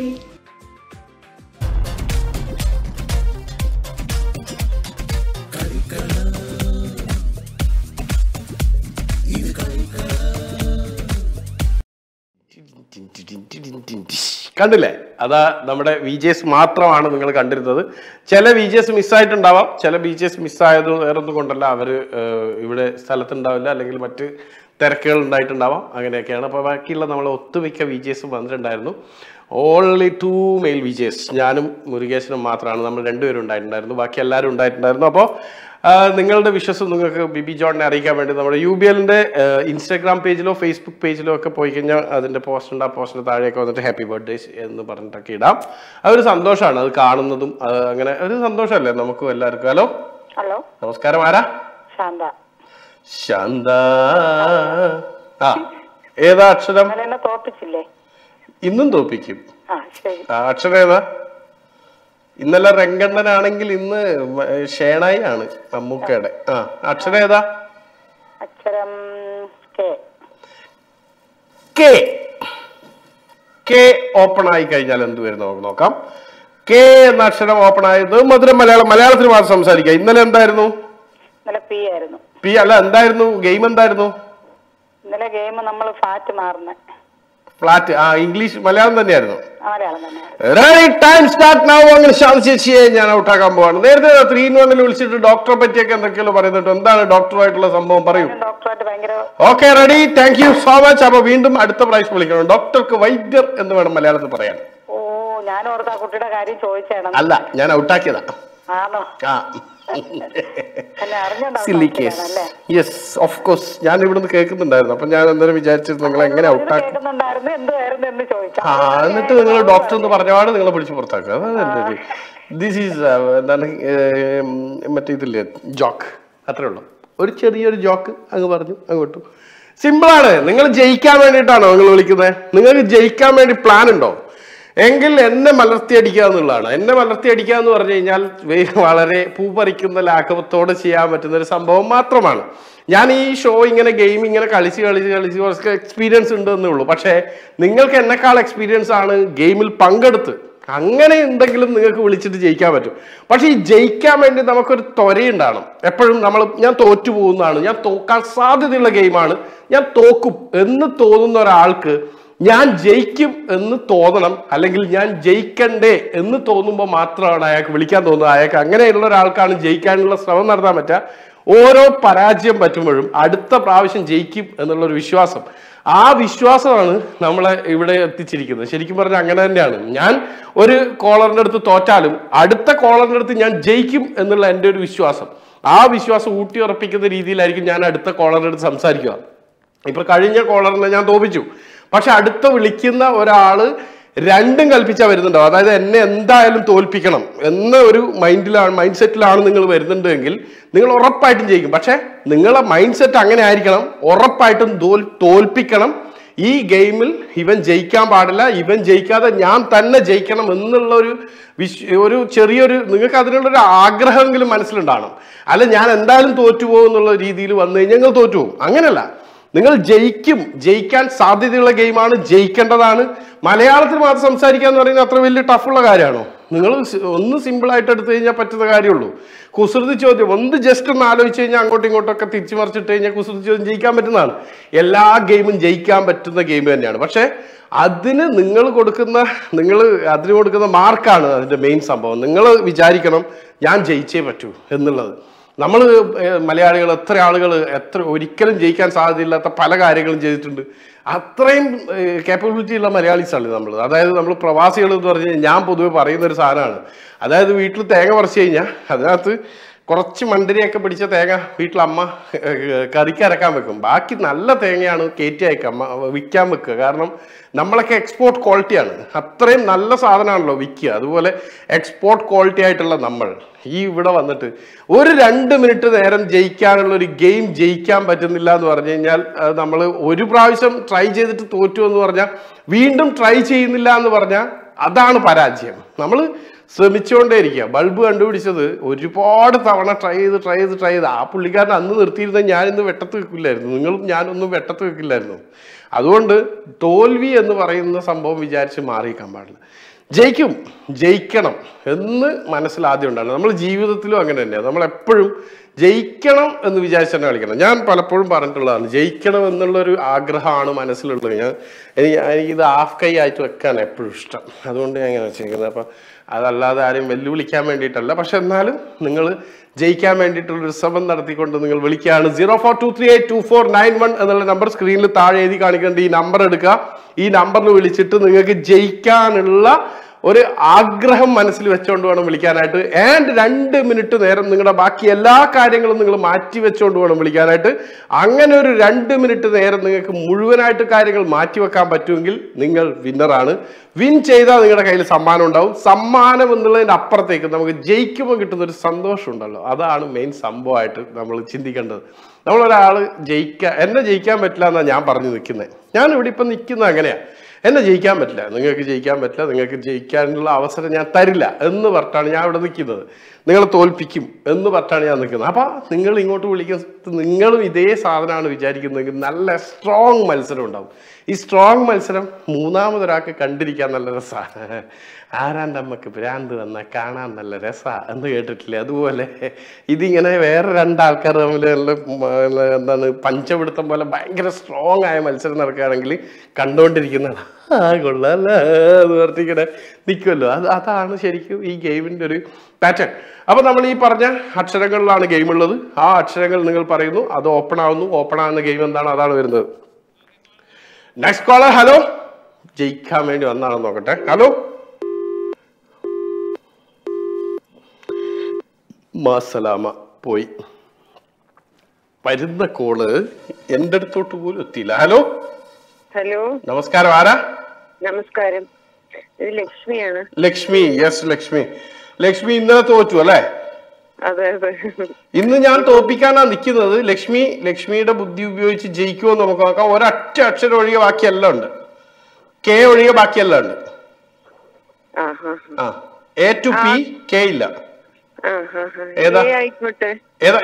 കണ്ടില്ലേ, അതാ നമ്മുടെ VJs മാത്രമാണ് നിങ്ങൾ കണ്ടിരുന്നത്. ചില VJs മിസ്സായിട്ടുണ്ടാവാം, ചില VJs മിസ്സായത് വേറൊന്നും കൊണ്ടല്ല, അവര് ഇവിടെ സ്ഥലത്തുണ്ടാവില്ല, അല്ലെങ്കിൽ മറ്റ് തിരക്കുകൾ ഉണ്ടായിട്ടുണ്ടാവാം, അങ്ങനെയൊക്കെയാണ്. അപ്പോൾ ബാക്കിയുള്ള നമ്മളെ ഒത്തുമിക്ക VJs വന്നിട്ടുണ്ടായിരുന്നു. ഓൺലി 2 മെയിൽ VJs, ഞാനും മുരുകേശനും മാത്രമാണ്, നമ്മൾ 2 പേരും ഉണ്ടായിട്ടുണ്ടായിരുന്നു, ബാക്കി എല്ലാവരും ഉണ്ടായിട്ടുണ്ടായിരുന്നു. അപ്പോൾ നിങ്ങളുടെ വിശ്വാസം നിങ്ങൾക്ക് ബിബി ജോണിനെ അറിയിക്കാൻ വേണ്ടി നമ്മുടെ UBLന്റെ ഇൻസ്റ്റാഗ്രാം പേജിലോ ഫേസ്ബുക്ക് പേജിലോ ഒക്കെ പോയി കഴിഞ്ഞാൽ അതിൻ്റെ പോസ്റ്റ് ഉണ്ട്. ആ പോസ്റ്റിന് താഴെയൊക്കെ വന്നിട്ട് ഹാപ്പി ബർത്ത്ഡേസ് എന്ന് പറഞ്ഞിട്ടൊക്കെ ഇടാം. അതൊരു സന്തോഷമാണ്, അത് കാണുന്നതും അങ്ങനെ ഒരു സന്തോഷമല്ലേ നമുക്കും എല്ലാവർക്കും. ഹലോ ഹലോ, നമസ്കാരം. ആരാ? ശാന്ത. ആ, ഏതാ അക്ഷരം? ഇന്നും തോപ്പിക്കും. അക്ഷരം ഏതാ? ഇന്നലെ രംഗണ്ണനാണെങ്കിൽ ഇന്ന് ഷേണായി ആണ്, മമ്മൂക്കയുടെ. ആ, അക്ഷരം ഏതാ? അക്ഷരം കെ ഓപ്പൺ ആയി കഴിഞ്ഞാൽ എന്ത് വരുന്നു നമുക്ക് നോക്കാം. കെ എന്ന അക്ഷരം ഓപ്പൺ ആയത് മധുരം മലയാളത്തിൽ മാത്രം സംസാരിക്കാം. ഇന്നലെ എന്തായിരുന്നു? പി അല്ല, എന്തായിരുന്നു ഗെയിം? എന്തായിരുന്നു ഇന്നലെ ഗെയിം? നമ്മൾ ഫ്ലാറ്റ്. ആ, ഇംഗ്ലീഷ് മലയാളം തന്നെയായിരുന്നു. ചേച്ചിയെ ഞാൻ ഔട്ടാക്കാൻ പോവാണ്. നേരത്തെ 3-in-1 വിളിച്ചിട്ട് ഡോക്ടറെ പറ്റിയൊക്കെ എന്തൊക്കെയോ പറയുന്നുണ്ട്. എന്താണ് ഡോക്ടറുമായിട്ടുള്ള സംഭവം, പറയൂ. Okay, ready, thank you so much. അപ്പൊ വീണ്ടും അടുത്ത പ്രാവശ്യം വിളിക്കണം. ഡോക്ടർക്ക് വൈദ്യർ എന്ന് വേണം മലയാളത്തിൽ പറയാൻ. അല്ല, ഞാൻ ഔട്ടാക്കിയതാ. Silly case. Yes, of course. ഞാൻ ഇവിടുന്ന് കേൾക്കുന്നുണ്ടായിരുന്നു. അപ്പൊ ഞാൻ എന്തായാലും വിചാരിച്ചത് നിങ്ങൾ എങ്ങനെ ഔട്ടാക്കി, എന്നിട്ട് നിങ്ങൾ ഡോക്ടർ എന്ന് പറഞ്ഞപാട് നിങ്ങളെ പിടിച്ച് പുറത്താക്കുക. അതാണ് ദിസ് ഈസ് എന്താണ് മറ്റേ ഇതില്ലേ, ജോക്ക്. അത്രേ ഉള്ളൂ, ഒരു ചെറിയൊരു ജോക്ക് അങ്ങ് പറഞ്ഞു, അങ്ങോട്ടും. സിമ്പിളാണ്. നിങ്ങൾ ജയിക്കാൻ വേണ്ടിയിട്ടാണോ നിങ്ങൾ വിളിക്കുന്നത്? നിങ്ങൾക്ക് ജയിക്കാൻ വേണ്ടി പ്ലാൻ ഉണ്ടോ എങ്കിൽ എന്നെ മലർത്തിയടിക്കുക എന്നുള്ളതാണ്. എന്നെ മലർത്തിയടിക്കുക എന്ന് പറഞ്ഞു കഴിഞ്ഞാൽ വളരെ പൂപ്പറിക്കുന്ന ലാഘവത്തോടെ ചെയ്യാൻ പറ്റുന്ന ഒരു സംഭവം മാത്രമാണ്. ഞാൻ ഈ ഷോ ഇങ്ങനെ ഗെയിം ഇങ്ങനെ കളിച്ച് കുറച്ച് എക്സ്പീരിയൻസ് ഉണ്ടെന്നേ ഉള്ളൂ. പക്ഷേ നിങ്ങൾക്ക് എന്നെക്കാൾ എക്സ്പീരിയൻസ് ആണ് ഗെയിമിൽ പങ്കെടുത്ത്. അങ്ങനെ എന്തെങ്കിലും നിങ്ങൾക്ക് വിളിച്ചിട്ട് ജയിക്കാൻ പറ്റും. പക്ഷെ ഈ ജയിക്കാൻ വേണ്ടി നമുക്കൊരു ത്വരയുണ്ടാകണം. എപ്പോഴും ഞാൻ തോറ്റു പോകുന്നതാണ്, ഞാൻ തോക്കാൻ സാധ്യതയുള്ള ഗെയിമാണ്, ഞാൻ തോക്കും എന്ന് തോന്നുന്ന ഒരാൾക്ക് ഞാൻ ജയിക്കും എന്ന് തോന്നണം, അല്ലെങ്കിൽ ഞാൻ ജയിക്കണ്ടേ എന്ന് തോന്നുമ്പോൾ മാത്രമാണ് അയാൾക്ക് വിളിക്കാൻ തോന്നുന്നത്. അയാൾക്ക് അങ്ങനെയുള്ള ഒരാൾക്കാണ് ജയിക്കാനുള്ള ശ്രമം നടത്താൻ പറ്റുക. ഓരോ പരാജയം പറ്റുമ്പോഴും അടുത്ത പ്രാവശ്യം ജയിക്കും എന്നുള്ളൊരു വിശ്വാസം, ആ വിശ്വാസമാണ് നമ്മളെ ഇവിടെ എത്തിച്ചിരിക്കുന്നത്. ശരിക്കും പറഞ്ഞാൽ അങ്ങനെ തന്നെയാണ്. ഞാൻ ഒരു കോളറിൻ്റെ അടുത്ത് തോറ്റാലും അടുത്ത കോളറിൻ്റെ അടുത്ത് ഞാൻ ജയിക്കും എന്നുള്ള എൻ്റെ ഒരു വിശ്വാസം, ആ വിശ്വാസം ഊട്ടി ഉറപ്പിക്കുന്ന രീതിയിലായിരിക്കും ഞാൻ അടുത്ത കോളറിൻ്റെ അടുത്ത് സംസാരിക്കുക. ഇപ്പൊ കഴിഞ്ഞ കോളറിനെ ഞാൻ തോപ്പിച്ചു, പക്ഷെ അടുത്ത വിളിക്കുന്ന ഒരാള് രണ്ടും കൽപ്പിച്ചാൽ വരുന്നുണ്ടാവും. അതായത് എന്നെ എന്തായാലും തോൽപ്പിക്കണം എന്ന ഒരു മൈൻഡ് സെറ്റിലാണ് നിങ്ങൾ വരുന്നുണ്ടെങ്കിൽ നിങ്ങൾ ഉറപ്പായിട്ടും ജയിക്കും. പക്ഷെ നിങ്ങളെ മൈൻഡ് സെറ്റ് അങ്ങനെ ആയിരിക്കണം, ഉറപ്പായിട്ടും തോൽപ്പിക്കണം. ഈ ഗെയിമിൽ ഇവൻ ജയിക്കാൻ പാടില്ല, ഇവൻ ജയിക്കാതെ ഞാൻ തന്നെ ജയിക്കണം എന്നുള്ള ഒരു ചെറിയൊരു നിങ്ങൾക്ക് അതിനുള്ളൊരു ആഗ്രഹമെങ്കിലും മനസ്സിലുണ്ടാകണം. അല്ല ഞാൻ എന്തായാലും തോറ്റുപോകും എന്നുള്ള രീതിയിൽ വന്നു കഴിഞ്ഞാൽ നിങ്ങൾ തോറ്റുപോകും. അങ്ങനെയല്ല, നിങ്ങൾ ജയിക്കും. ജയിക്കാൻ സാധ്യതയുള്ള ഗെയിമാണ്, ജയിക്കേണ്ടതാണ്. മലയാളത്തിൽ മാത്രം സംസാരിക്കുക എന്ന് പറയുന്നത് അത്ര വലിയ ടഫുള്ള കാര്യമാണോ? നിങ്ങൾ ഒന്ന് സിമ്പിളായിട്ട് എടുത്തു കഴിഞ്ഞാൽ പറ്റുന്ന കാര്യമുള്ളൂ. കുസൃതി ചോദ്യം ഒന്ന് ജസ്റ്റ് ഒന്ന് ആലോചിച്ച് കഴിഞ്ഞാൽ അങ്ങോട്ടും ഇങ്ങോട്ടൊക്കെ തിരിച്ചു മറിച്ചിട്ട് കഴിഞ്ഞാൽ കുസൃതി ചോദ്യം ജയിക്കാൻ പറ്റുന്നതാണ്. എല്ലാ ഗെയിമും ജയിക്കാൻ പറ്റുന്ന ഗെയിം തന്നെയാണ്. പക്ഷേ അതിന് നിങ്ങൾ കൊടുക്കുന്ന മാർക്കാണ് അതിൻ്റെ മെയിൻ സംഭവം. നിങ്ങൾ വിചാരിക്കണം ഞാൻ ജയിച്ചേ പറ്റൂ എന്നുള്ളത്. നമ്മൾ മലയാളികൾ ഒരിക്കലും ജയിക്കാൻ സാധ്യതയില്ലാത്ത പല കാര്യങ്ങളും ചെയ്തിട്ടുണ്ട്. അത്രയും കേപ്പബിലിറ്റി ഉള്ള മലയാളീസാണ് നമ്മൾ. അതായത് നമ്മൾ പ്രവാസികൾ എന്ന് പറഞ്ഞു കഴിഞ്ഞാൽ ഞാൻ പൊതുവെ പറയുന്നൊരു സാധനമാണ്. അതായത് വീട്ടിൽ തേങ്ങ പറിച്ചു കഴിഞ്ഞാൽ അതിനകത്ത് കുറച്ച് മണ്ടരിയൊക്കെ പിടിച്ച തേങ്ങ വീട്ടിലമ്മ കറിക്ക് അരക്കാൻ വെക്കും. ബാക്കി നല്ല തേങ്ങയാണ് കയറ്റി അയക്കാം വിൽക്കാൻ വെക്കുക. കാരണം നമ്മളൊക്കെ എക്സ്പോർട്ട് ക്വാളിറ്റിയാണ്. അത്രയും നല്ല സാധനമാണല്ലോ വിൽക്കുക. അതുപോലെ എക്സ്പോർട്ട് ക്വാളിറ്റി ആയിട്ടുള്ള നമ്മൾ ഇവിടെ വന്നിട്ട് ഒരു 2 മിനിറ്റ് നേരം ജയിക്കാനുള്ള ഒരു ഗെയിം ജയിക്കാൻ പറ്റുന്നില്ല എന്ന് പറഞ്ഞു കഴിഞ്ഞാൽ നമ്മൾ ഒരു പ്രാവശ്യം ട്രൈ ചെയ്തിട്ട് തോറ്റു എന്ന് പറഞ്ഞാൽ വീണ്ടും ട്രൈ ചെയ്യുന്നില്ല എന്ന് പറഞ്ഞാൽ അതാണ് പരാജയം. നമ്മൾ ശ്രമിച്ചുകൊണ്ടേ ഇരിക്കുക. ബൾബ് കണ്ടുപിടിച്ചത് ഒരുപാട് തവണ ട്രൈ ചെയ്ത് ആ പുള്ളിക്കാരൻ അന്ന് നിർത്തിയിരുന്നത് ഞാനിന്ന് വെട്ടത്ത് വെക്കില്ലായിരുന്നു. നിങ്ങളും ഞാനൊന്നും വെട്ടത്ത് വെക്കില്ലായിരുന്നു. അതുകൊണ്ട് തോൽവി എന്ന് പറയുന്ന സംഭവം വിചാരിച്ച് മാറിയിരിക്കാൻ പാടില്ല. ജയിക്കണം എന്ന് മനസ്സിലാദ്യം ഉണ്ടാകണം. നമ്മൾ ജീവിതത്തിലും അങ്ങനെ തന്നെയാണ്. നമ്മളെപ്പോഴും ജയിക്കണം എന്ന് വിചാരിച്ച് തന്നെ കളിക്കണം. ഞാൻ പലപ്പോഴും പറഞ്ഞിട്ടുള്ളതാണ്, ജയിക്കണം എന്നുള്ളൊരു ആഗ്രഹമാണ് മനസ്സിലുള്ളത്. എനിക്കിത് ഹാഫ് കൈ ആയിട്ട് വെക്കാൻ എപ്പോഴും ഇഷ്ടം. അതുകൊണ്ട് ഞാൻ ഇങ്ങനെ വെച്ചിരിക്കുന്നത്. അപ്പം അതല്ലാതെ ആരെയും വെല്ലുവിളിക്കാൻ വേണ്ടിയിട്ടല്ല. പക്ഷെ എന്നാലും നിങ്ങൾ ജയിക്കാൻ വേണ്ടിയിട്ടുള്ളൊരു ശ്രമം നടത്തിക്കൊണ്ട് നിങ്ങൾ വിളിക്കുകയാണ്. 0423824991 എന്നുള്ള നമ്പർ സ്ക്രീനിൽ താഴെ എഴുതി കാണിക്കേണ്ട ഈ നമ്പർ എടുക്കുക. ഈ നമ്പറിൽ വിളിച്ചിട്ട് നിങ്ങൾക്ക് ജയിക്കാനുള്ള ഒരു ആഗ്രഹം മനസ്സിൽ വെച്ചുകൊണ്ട് വേണം വിളിക്കാനായിട്ട്. ആൻഡ് 2 മിനിറ്റ് നേരം നിങ്ങളുടെ ബാക്കി എല്ലാ കാര്യങ്ങളും നിങ്ങൾ മാറ്റി വെച്ചുകൊണ്ട് വേണം വിളിക്കാനായിട്ട്. അങ്ങനെ ഒരു 2 മിനിറ്റ് നേരം നിങ്ങൾക്ക് മുഴുവനായിട്ട് കാര്യങ്ങൾ മാറ്റിവെക്കാൻ പറ്റുമെങ്കിൽ നിങ്ങൾ വിന്നറാണ്. വിൻ ചെയ്താൽ നിങ്ങളുടെ കയ്യിൽ സമ്മാനം ഉണ്ടാവും. സമ്മാനം എന്നുള്ളതിൻ്റെ അപ്പുറത്തേക്ക് നമുക്ക് ജയിക്കുമ്പോൾ കിട്ടുന്ന ഒരു സന്തോഷം ഉണ്ടല്ലോ, അതാണ് മെയിൻ സംഭവമായിട്ട് നമ്മൾ ചിന്തിക്കേണ്ടത്. നമ്മളൊരാൾ എന്നെ ജയിക്കാൻ പറ്റില്ല എന്നാണ് ഞാൻ പറഞ്ഞു നിൽക്കുന്നത്. ഞാൻ ഇവിടെ ഇപ്പം നിൽക്കുന്നത് അങ്ങനെയാണ്. എന്നെ ജയിക്കാൻ പറ്റില്ല, നിങ്ങൾക്ക് ജയിക്കാൻ പറ്റില്ല, നിങ്ങൾക്ക് ജയിക്കാനുള്ള അവസരം ഞാൻ തരില്ല എന്ന് പറഞ്ഞിട്ടാണ് ഞാൻ ഇവിടെ നിൽക്കുന്നത്. നിങ്ങളെ തോൽപ്പിക്കും എന്ന് പറഞ്ഞിട്ടാണ് ഞാൻ നിൽക്കുന്നത്. അപ്പം നിങ്ങൾ ഇങ്ങോട്ട് വിളിക്കുന്ന നിങ്ങളും ഇതേ സാധനമാണ് വിചാരിക്കുന്നതെങ്കിൽ നല്ല സ്ട്രോങ് മത്സരം ഉണ്ടാവും. ഈ സ്ട്രോങ് മത്സരം മൂന്നാമതൊരാൾക്ക് കണ്ടിരിക്കാൻ നല്ല രസമാണ്. ആരാൻ്റെ അമ്മക്ക് ഭ്രാന്ത് വന്നാൽ കാണാൻ നല്ല രസമാണ് എന്ന് കേട്ടിട്ടില്ലേ? അതുപോലെ ഇതിങ്ങനെ വേറെ 2 ആൾക്കാർ തമ്മിൽ എന്താണ് പഞ്ചപിടുത്തം പോലെ ഭയങ്കര സ്ട്രോങ് ആയ മത്സരം നടക്കുകയാണെങ്കിൽ കണ്ടുകൊണ്ടിരിക്കുന്നതാണ് കൊള്ളാല്ല എന്ന് പറഞ്ഞിങ്ങനെ നിൽക്കുമല്ലോ. അതാണ് ശരിക്കും ഈ ഗെയിമിൻ്റെ ഒരു പാറ്റേൺ. അപ്പൊ നമ്മൾ ഈ പറഞ്ഞ അക്ഷരങ്ങളിലാണ് ഗെയിം ഉള്ളത്. ആ അക്ഷരങ്ങൾ നിങ്ങൾ പറയുന്നു, അത് ഓപ്പൺ ആവുന്നു. ഓപ്പൺ ആവുന്ന ഗെയിം എന്താണ്, അതാണ് വരുന്നത്. Next caller. ഹലോ, ജയിക്കാൻ വേണ്ടി വന്നാണെന്ന് നോക്കട്ടെ. ഹലോ, മാസലാമ പോയി. വരുന്ന കോള് എൻ്റെ അടുത്തോട്ട് പോലും എത്തിയില്ല. ഹലോ ഹലോ, നമസ്കാരം. ആരാ? നമസ്കാരം, ഇത് ലക്ഷ്മിയാണ്. ലക്ഷ്മി, യെസ് ലക്ഷ്മി. ലക്ഷ്മി ഇന്നലെ തോറ്റു അല്ലേ? അതെ അതെ. ഇന്ന് ഞാൻ തോപ്പിക്കാനാണ് നിൽക്കുന്നത്. ലക്ഷ്മിയുടെ ബുദ്ധി ഉപയോഗിച്ച് ജയിക്കുമോ നമുക്ക് നോക്കാം. ഒരൊറ്റ അക്ഷരം ഒഴികെ ബാക്കിയെല്ലാം ഉണ്ട്. കെ ഒഴികെ ബാക്കിയെല്ലാം ഉണ്ട്. ആ, എ ടു പി, കെ ഇല്ല. ഏതാ? ഏതാ?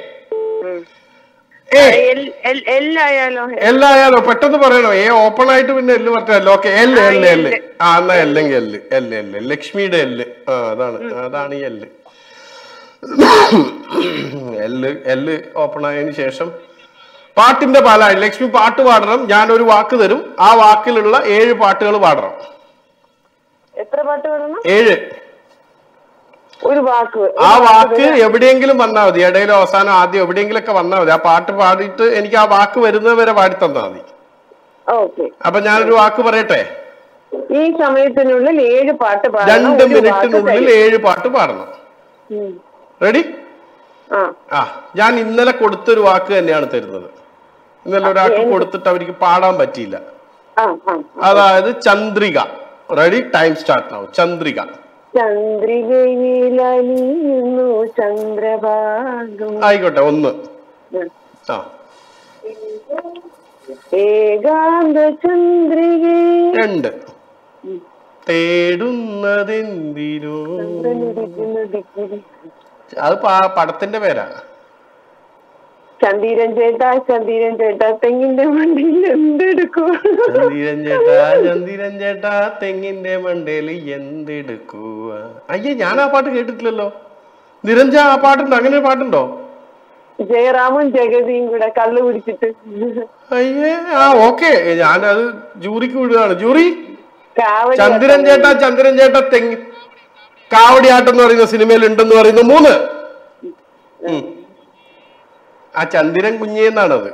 എല്ലായാലോ പെട്ടെന്ന് പറയണോ? എ ഓപ്പൺ ആയിട്ട് പിന്നെ എല്ല് പറഞ്ഞല്ലോ. ഓക്കെ, എല്ല്. ആ, എന്നാ അല്ലെങ്കിൽ എല്ല്. ലക്ഷ്മിയുടെ എല്ല്. ആ, അതാണ് ഈ എല്ല്. എല്ല് ഓപ്പൺ ആയതിനു ശേഷം പാട്ടിന്റെ പാലാണ്. ലക്ഷ്മി പാട്ട് പാടണം. ഞാനൊരു വാക്ക് തരും. ആ വാക്കിലുള്ള 7 പാട്ടുകൾ പാടണം. എത്ര പാട്ട് പാടണം? 7. ഒരു വാക്ക്. ആ വാക്ക് എവിടെയെങ്കിലും വന്നാൽ മതി. ഇടയിലോ അവസാനം ആദ്യം എവിടെയെങ്കിലും ഒക്കെ വന്നാൽ മതി. ആ പാട്ട് പാടിയിട്ട് എനിക്ക് ആ വാക്ക് വരുന്നത് വരെ പാടി തന്നാൽ മതി. അപ്പൊ ഞാനൊരു വാക്ക് പറയട്ടെ. ഈ സമയത്തിനുള്ളിൽ 7 പാട്ട് പാടണം. 2 മിനിറ്റിനുള്ളിൽ 7 പാട്ട് പാടണം. റെഡി? ആ, ഞാൻ ഇന്നലെ കൊടുത്തൊരു വാക്ക് തന്നെയാണ് തരുന്നത്. ഇന്നലെ ഒരാൾക്ക് കൊടുത്തിട്ട് അവർക്ക് പാടാൻ പറ്റിയില്ല. അതായത് ചന്ദ്രിക. റെഡി? ടൈം സ്റ്റാർട്ട് ആവും. ചന്ദ്രിക. ആയിക്കോട്ടെ. 1. ആ, ഏകാന്ത ചന്ദ്രിക. 2. തേടുന്നതെന്തിനോ. അത് പടത്തിന്റെ പേരാ. ചന്ദീരൻ ചേട്ടാ തെങ്ങിന്റെ മണ്ടിയിൽ എന്തെടുക്കൂ? ചന്ദീരൻ ചേട്ടാ തെങ്ങിന്റെ മണ്ടയിൽ എന്തെടുക്കുക? അയ്യേ, ഞാൻ ആ പാട്ട് കേട്ടിട്ടില്ലല്ലോ. നിരഞ്ജ, ആ പാട്ടുണ്ടോ? അങ്ങനെ ഒരു പാട്ടുണ്ടോ? ജയറാമും ജഗതിയും കൂടെ കള്ളു പിടിച്ചിട്ട്. അയ്യേ, ആ ഓക്കെ, ഞാനത് ജൂറിക്ക് വിടുകയാണ്. ജൂറി, ചന്ദ്രൻ ചേട്ടാ തെങ്ങ് കാവടിയാട്ടം എന്ന് പറയുന്ന സിനിമയിൽ ഉണ്ടെന്ന് പറയുന്നു 3. ആ ചന്ദ്രൻ കുഞ്ഞേന്നാണത്.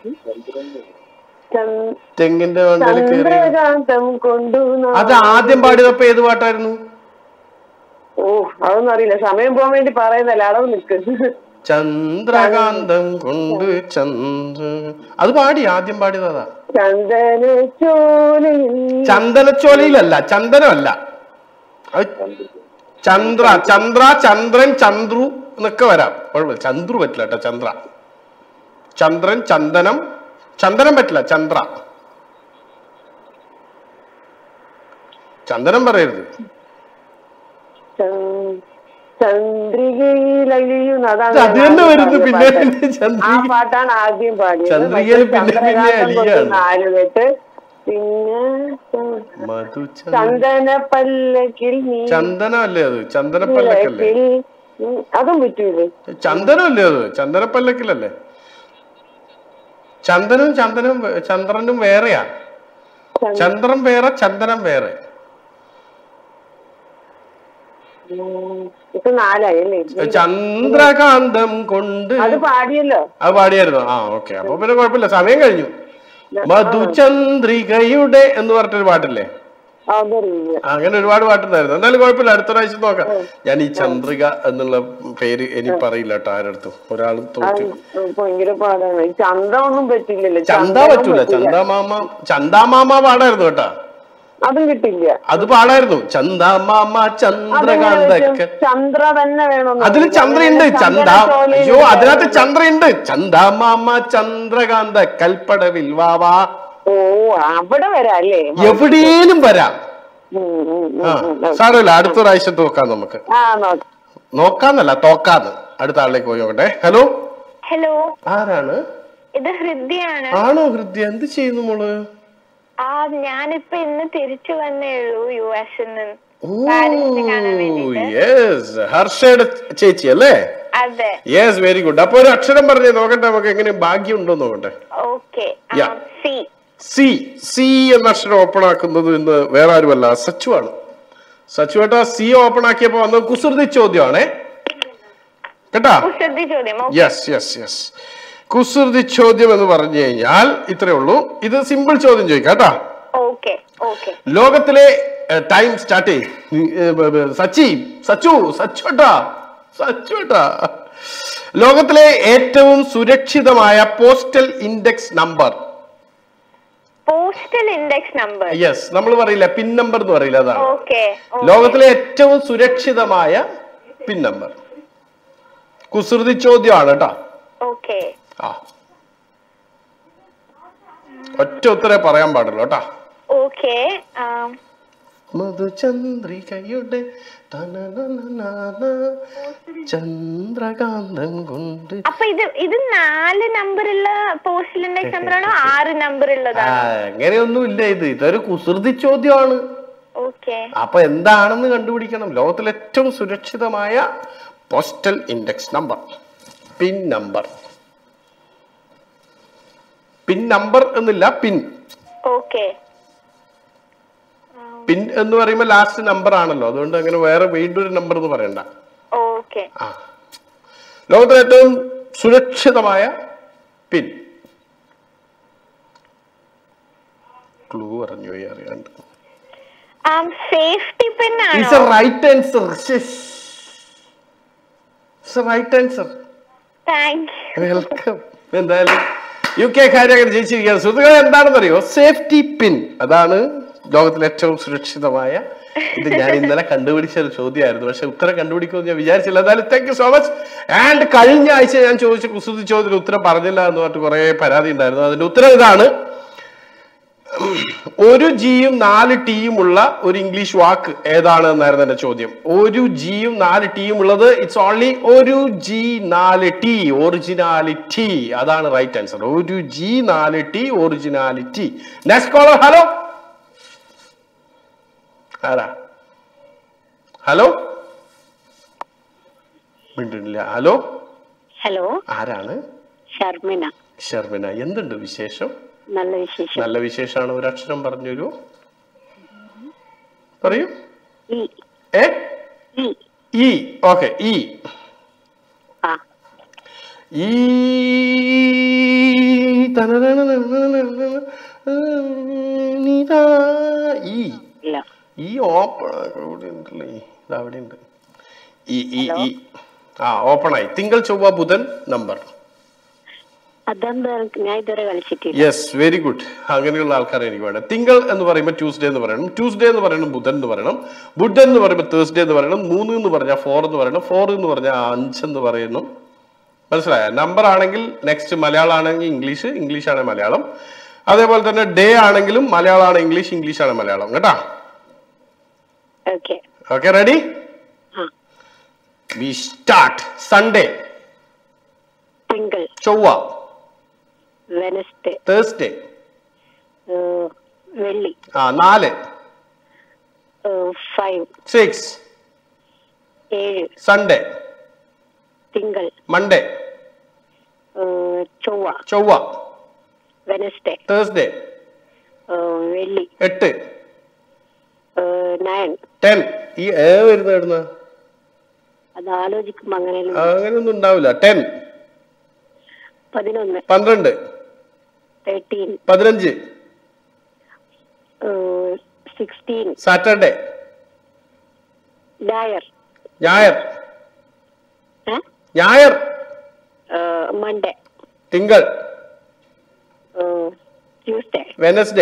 തെങ്ങിന്റെ മണ്ടയിൽ കയറി. അത് ആദ്യം പാടിയതപ്പോ ഏത് പാട്ടായിരുന്നു? ഓ, അതൊന്നും അറിയില്ല. സമയം പോകാൻ വേണ്ടി പറയുന്നല്ലേ, അളവ് നിൽക്ക്. ചന്ദ്രകാന്തം കൊണ്ട് അത് പാടി, ആദ്യം പാടിയത് അതാ. ചന്ദനച്ചോലയിലല്ല, ചന്ദനമല്ല, ചന്ദ്രൻ ചന്ദ്രു എന്നൊക്കെ വരാം. കുഴപ്പമില്ല, ചന്ദ്രു പറ്റില്ല കേട്ടോ. ചന്ദ്രൻ ചന്ദനം പറ്റില്ല. ചന്ദനം പറയരുത്. അത് തന്നെ വരുന്നു. പിന്നെ ആ പാട്ടാണ് ആദ്യം പാടിയത്. ചന്ദ്രികയിൽ പിന്നെ നാലുകെട്ട്. പിന്നെ ചന്ദനപ്പല്ലക്കിൽ ചന്ദനമല്ലേ അത്? ചന്ദനപ്പല്ലക്കല്ലേ? അതും പറ്റൂലേ? ചന്ദനമല്ലേ അത്? ചന്ദനപ്പല്ലക്കിലല്ലേ? ചന്ദ്രനും വേറെയാ. ചന്ദ്രൻ വേറെ, ചന്ദനം വേറെ. ഇപ്പൊ 4ആയല്ലേ? ചന്ദ്രകാന്തം കൊണ്ട് അത് പാടിയല്ലോ. അത് പാടിയായിരുന്നു. ആ ഓക്കെ, അപ്പൊ പിന്നെ കുഴപ്പമില്ല, സമയം കഴിഞ്ഞു. മധുചന്ദ്രികയുടെ എന്ന് പറഞ്ഞിട്ടൊരു പാട്ടില്ലേ? അങ്ങനെ ഒരുപാട് പാട്ടുണ്ടായിരുന്നു. എന്തായാലും കുഴപ്പമില്ല, അടുത്ത പ്രാവശ്യം നോക്കാം. ഞാൻ ഈ ചന്ദ്രിക എന്നുള്ള പേര് എനിക്ക് പറയില്ല കേട്ടോ ആരടുത്തും. ഒരാളും തോറ്റു. ചന്ദ പറ്റൂല. ചന്ദാമാമ പാടായിരുന്നു കേട്ടാ. അതും കിട്ടില്ല. അത് പാടായിരുന്നു. ചന്ദാമാമ ചന്ദ്രകാന്തൊക്കെ. ചന്ദ്ര തന്നെ വേണം. അതിൽ ചന്ദ്രയുണ്ട്. അയ്യോ, അതിനകത്ത് ചന്ദ്രയുണ്ട്. ചന്ദാമാമ ചന്ദ്രകാന്ത കൽപ്പടവിൽ വാവാ. ഓ, അവിടെ വരാല്ലേ? എവിടെയും വരാം. സാരമില്ല, അടുത്ത പ്രാവശ്യം നോക്കാം നമുക്ക്. നോക്കാന്നല്ല, തോക്കാന്ന്. അടുത്ത ആളിലേക്ക് പോയി നോക്കട്ടെ. ഹലോ. ആരാണ്? ഇത് ഹൃദ്യാണ്. ആണോ? ഹൃദ്യ, എന്ത് ചെയ്യുന്നു മോള്? ഞാനിപ്പോ ഇന്ന് തിരിച്ചു വന്നേ ഉള്ളൂ US-ൽ നിന്ന്. ഹർഷയുടെ ചേച്ചി അല്ലേ? അതെ. Yes, very good. അപ്പൊ ഒരു അക്ഷരം പറഞ്ഞേ നോക്കട്ടെ, നമുക്ക് എങ്ങനെ ഭാഗ്യം ഉണ്ടോ നോക്കട്ടെ. സി എന്ന അക്ഷരം ഓപ്പൺ ആക്കുന്നത് ഇന്ന് വേറെ ആരുമല്ല, സച്ചു ആണ്. സച്ചു ഏട്ടാ, സി ഓപ്പൺ ആക്കിയപ്പോ വന്നത് കുസൃതി ചോദ്യമാണേ കേട്ടാ. യെസ്, കുസൃതി ചോദ്യം എന്ന് പറഞ്ഞു കഴിഞ്ഞാൽ ഇത്രേ ഉള്ളൂ. ഇത് സിമ്പിൾ ചോദ്യം ചോദിക്കാം കേട്ടാ. ലോകത്തിലെ ടൈം സ്റ്റാർട്ട് സച്ചുട്ടാ ലോകത്തിലെ ഏറ്റവും സുരക്ഷിതമായ പോസ്റ്റൽ ഇൻഡെക്സ് നമ്പർ. യെസ്, നമ്മൾ പറയില്ല പിൻ നമ്പർ എന്ന് പറയില്ല, അതാണ്. ലോകത്തിലെ ഏറ്റവും സുരക്ഷിതമായ പിൻ നമ്പർ. കുസൃതി ചോദ്യമാണ് കേട്ടോ. ഒറ്റ ഉത്തരേ പറയാൻ പാടുള്ളൂ കേട്ടാ. മധുചന്ദ്രികയുടെ ചന്ദ്രകാന്തം കൊണ്ട്. അപ്പൊ ഇത് 4 നമ്പറുള്ള പോസ്റ്റൽ ഇൻഡെക്സ് നമ്പർ ആണോ 6 നമ്പർ ഉള്ളതാണ്? അങ്ങനെയൊന്നും ഇല്ല, ഇതൊരു കുസൃതി ചോദ്യമാണ്. അപ്പൊ എന്താണെന്ന് കണ്ടുപിടിക്കണം. ലോകത്തിലെ ഏറ്റവും സുരക്ഷിതമായ postal index number, pin number. Pin number എന്നില്ല, പിൻ. പിൻ എന്ന് പറയുമ്പോ ലാസ്റ്റ് നമ്പർ ആണല്ലോ, അതുകൊണ്ട് അങ്ങനെ വേറെ വീണ്ടും ഒരു നമ്പർ എന്ന് പറയണ്ട. ലോകത്തിലെ ഏറ്റവും സുരക്ഷിതമായ പിൻ. ക്ലൂ പറഞ്ഞു പോയി അറിയാണ്ട്. സേഫ്റ്റി പിൻ ആണ്. It's a right answer. It's a right answer. Thank you. Welcome. എന്തായാലും UK കാര്യം ജയിച്ചിരിക്കുകയാണ്. സുഹൃത്തുക്കളെ, എന്താണെന്നറിയോ? Safety pin. അതാണ് ലോകത്തിലെ ഏറ്റവും സുരക്ഷിതമായ. ഇത് ഞാൻ ഇന്നലെ കണ്ടുപിടിച്ച ഒരു ചോദ്യമായിരുന്നു, പക്ഷെ ഉത്തരം കണ്ടുപിടിക്കുമെന്ന് ഞാൻ വിചാരിച്ചില്ല. എന്തായാലും thank you so much. And കഴിഞ്ഞ ആഴ്ച ഞാൻ ചോദിച്ച കുസൃതി ചോദ്യത്തിന് ഉത്തരം പറഞ്ഞില്ല എന്ന് പറഞ്ഞിട്ട് കുറെ പരാതി ഉണ്ടായിരുന്നു. അതിന്റെ ഉത്തരം ഇതാണ്. ഒരു ജിയും 4 ടിയും ഉള്ള ഒരു ഇംഗ്ലീഷ് വാക്ക് ഏതാണ് എന്നായിരുന്നു എന്റെ ചോദ്യം. ഒരു ജിയും 4 ടിയും ഉള്ളത് ഇറ്റ്സ് ഓൺലി ഒരു ജി 4 ടി, ഒറിജിനാലിറ്റി. അതാണ് റൈറ്റ് ആൻസർ. ഒരു G 4 T, originality. Next caller. Hello, ആരാ? ഹലോ, മിണ്ടില്ല. ഹലോ, ഹലോ, ആരാണ്? ഷർമിന. ഷർമിന, എന്തുണ്ട് വിശേഷം? നല്ല വിശേഷം. നല്ല വിശേഷമാണ്. ഒരു അക്ഷരം പറഞ്ഞൊരു പറയൂ. ഇ. ഓക്കെ, ഇ. ഈ അവിടെ ഉണ്ട്. ഓപ്പൺ ആയി. തിങ്കൾ, ചൊവ്വ, ബുധൻ നമ്പർ. Yes, very good. അങ്ങനെയുള്ള ആൾക്കാരെ എനിക്ക് വേണം. തിങ്കൾ എന്ന് പറയുമ്പോൾ ട്യൂസ്ഡേ എന്ന് പറയണം, ട്യൂസ്ഡേ എന്ന് പറയുമ്പോൾ ബുധൻ എന്ന് പറയണം, ബുധൻ എന്ന് പറയുമ്പോൾ തേഴ്സ്ഡേ എന്ന് പറയണം, 3 എന്ന് പറഞ്ഞാൽ 4 എന്ന് പറയണം, 4 എന്ന് പറഞ്ഞാൽ 5 എന്ന് പറയുന്നു. മനസ്സിലായ? നമ്പർ ആണെങ്കിൽ നെക്സ്റ്റ് മലയാളം ആണെങ്കിൽ ഇംഗ്ലീഷ്, ഇംഗ്ലീഷ് ആണ് മലയാളം. അതേപോലെ തന്നെ ഡേ ആണെങ്കിലും മലയാളമാണ് ഇംഗ്ലീഷ്, ഇംഗ്ലീഷ് ആണ് മലയാളം. കേട്ടാ? Okay, ready? We start. Sunday, തിങ്കൾ, ചൊവ്വ, വെനസ്ഡേ, തേഴ്സ്ഡേ, വെള്ളി, 4, 5, 6, 7, സൺഡേ, തിങ്കൾ, മൺഡേ, ചൊവ്വ, വെനസ്ഡേ, തേഴ്സ്ഡേ, വെള്ളി, 8, 9, 10. ഈ വരുന്ന ഇടുന്ന അത് ആലോചിക്കുമ്പോ അങ്ങനെയൊന്നും ഉണ്ടാവില്ല. 10, 11, 12, 13, 15, 16, സാറ്റർഡേ, ഞായർ, മൺഡേ, തിങ്കൾ, ട്യൂസ്ഡേ, വെനസ്ഡേ,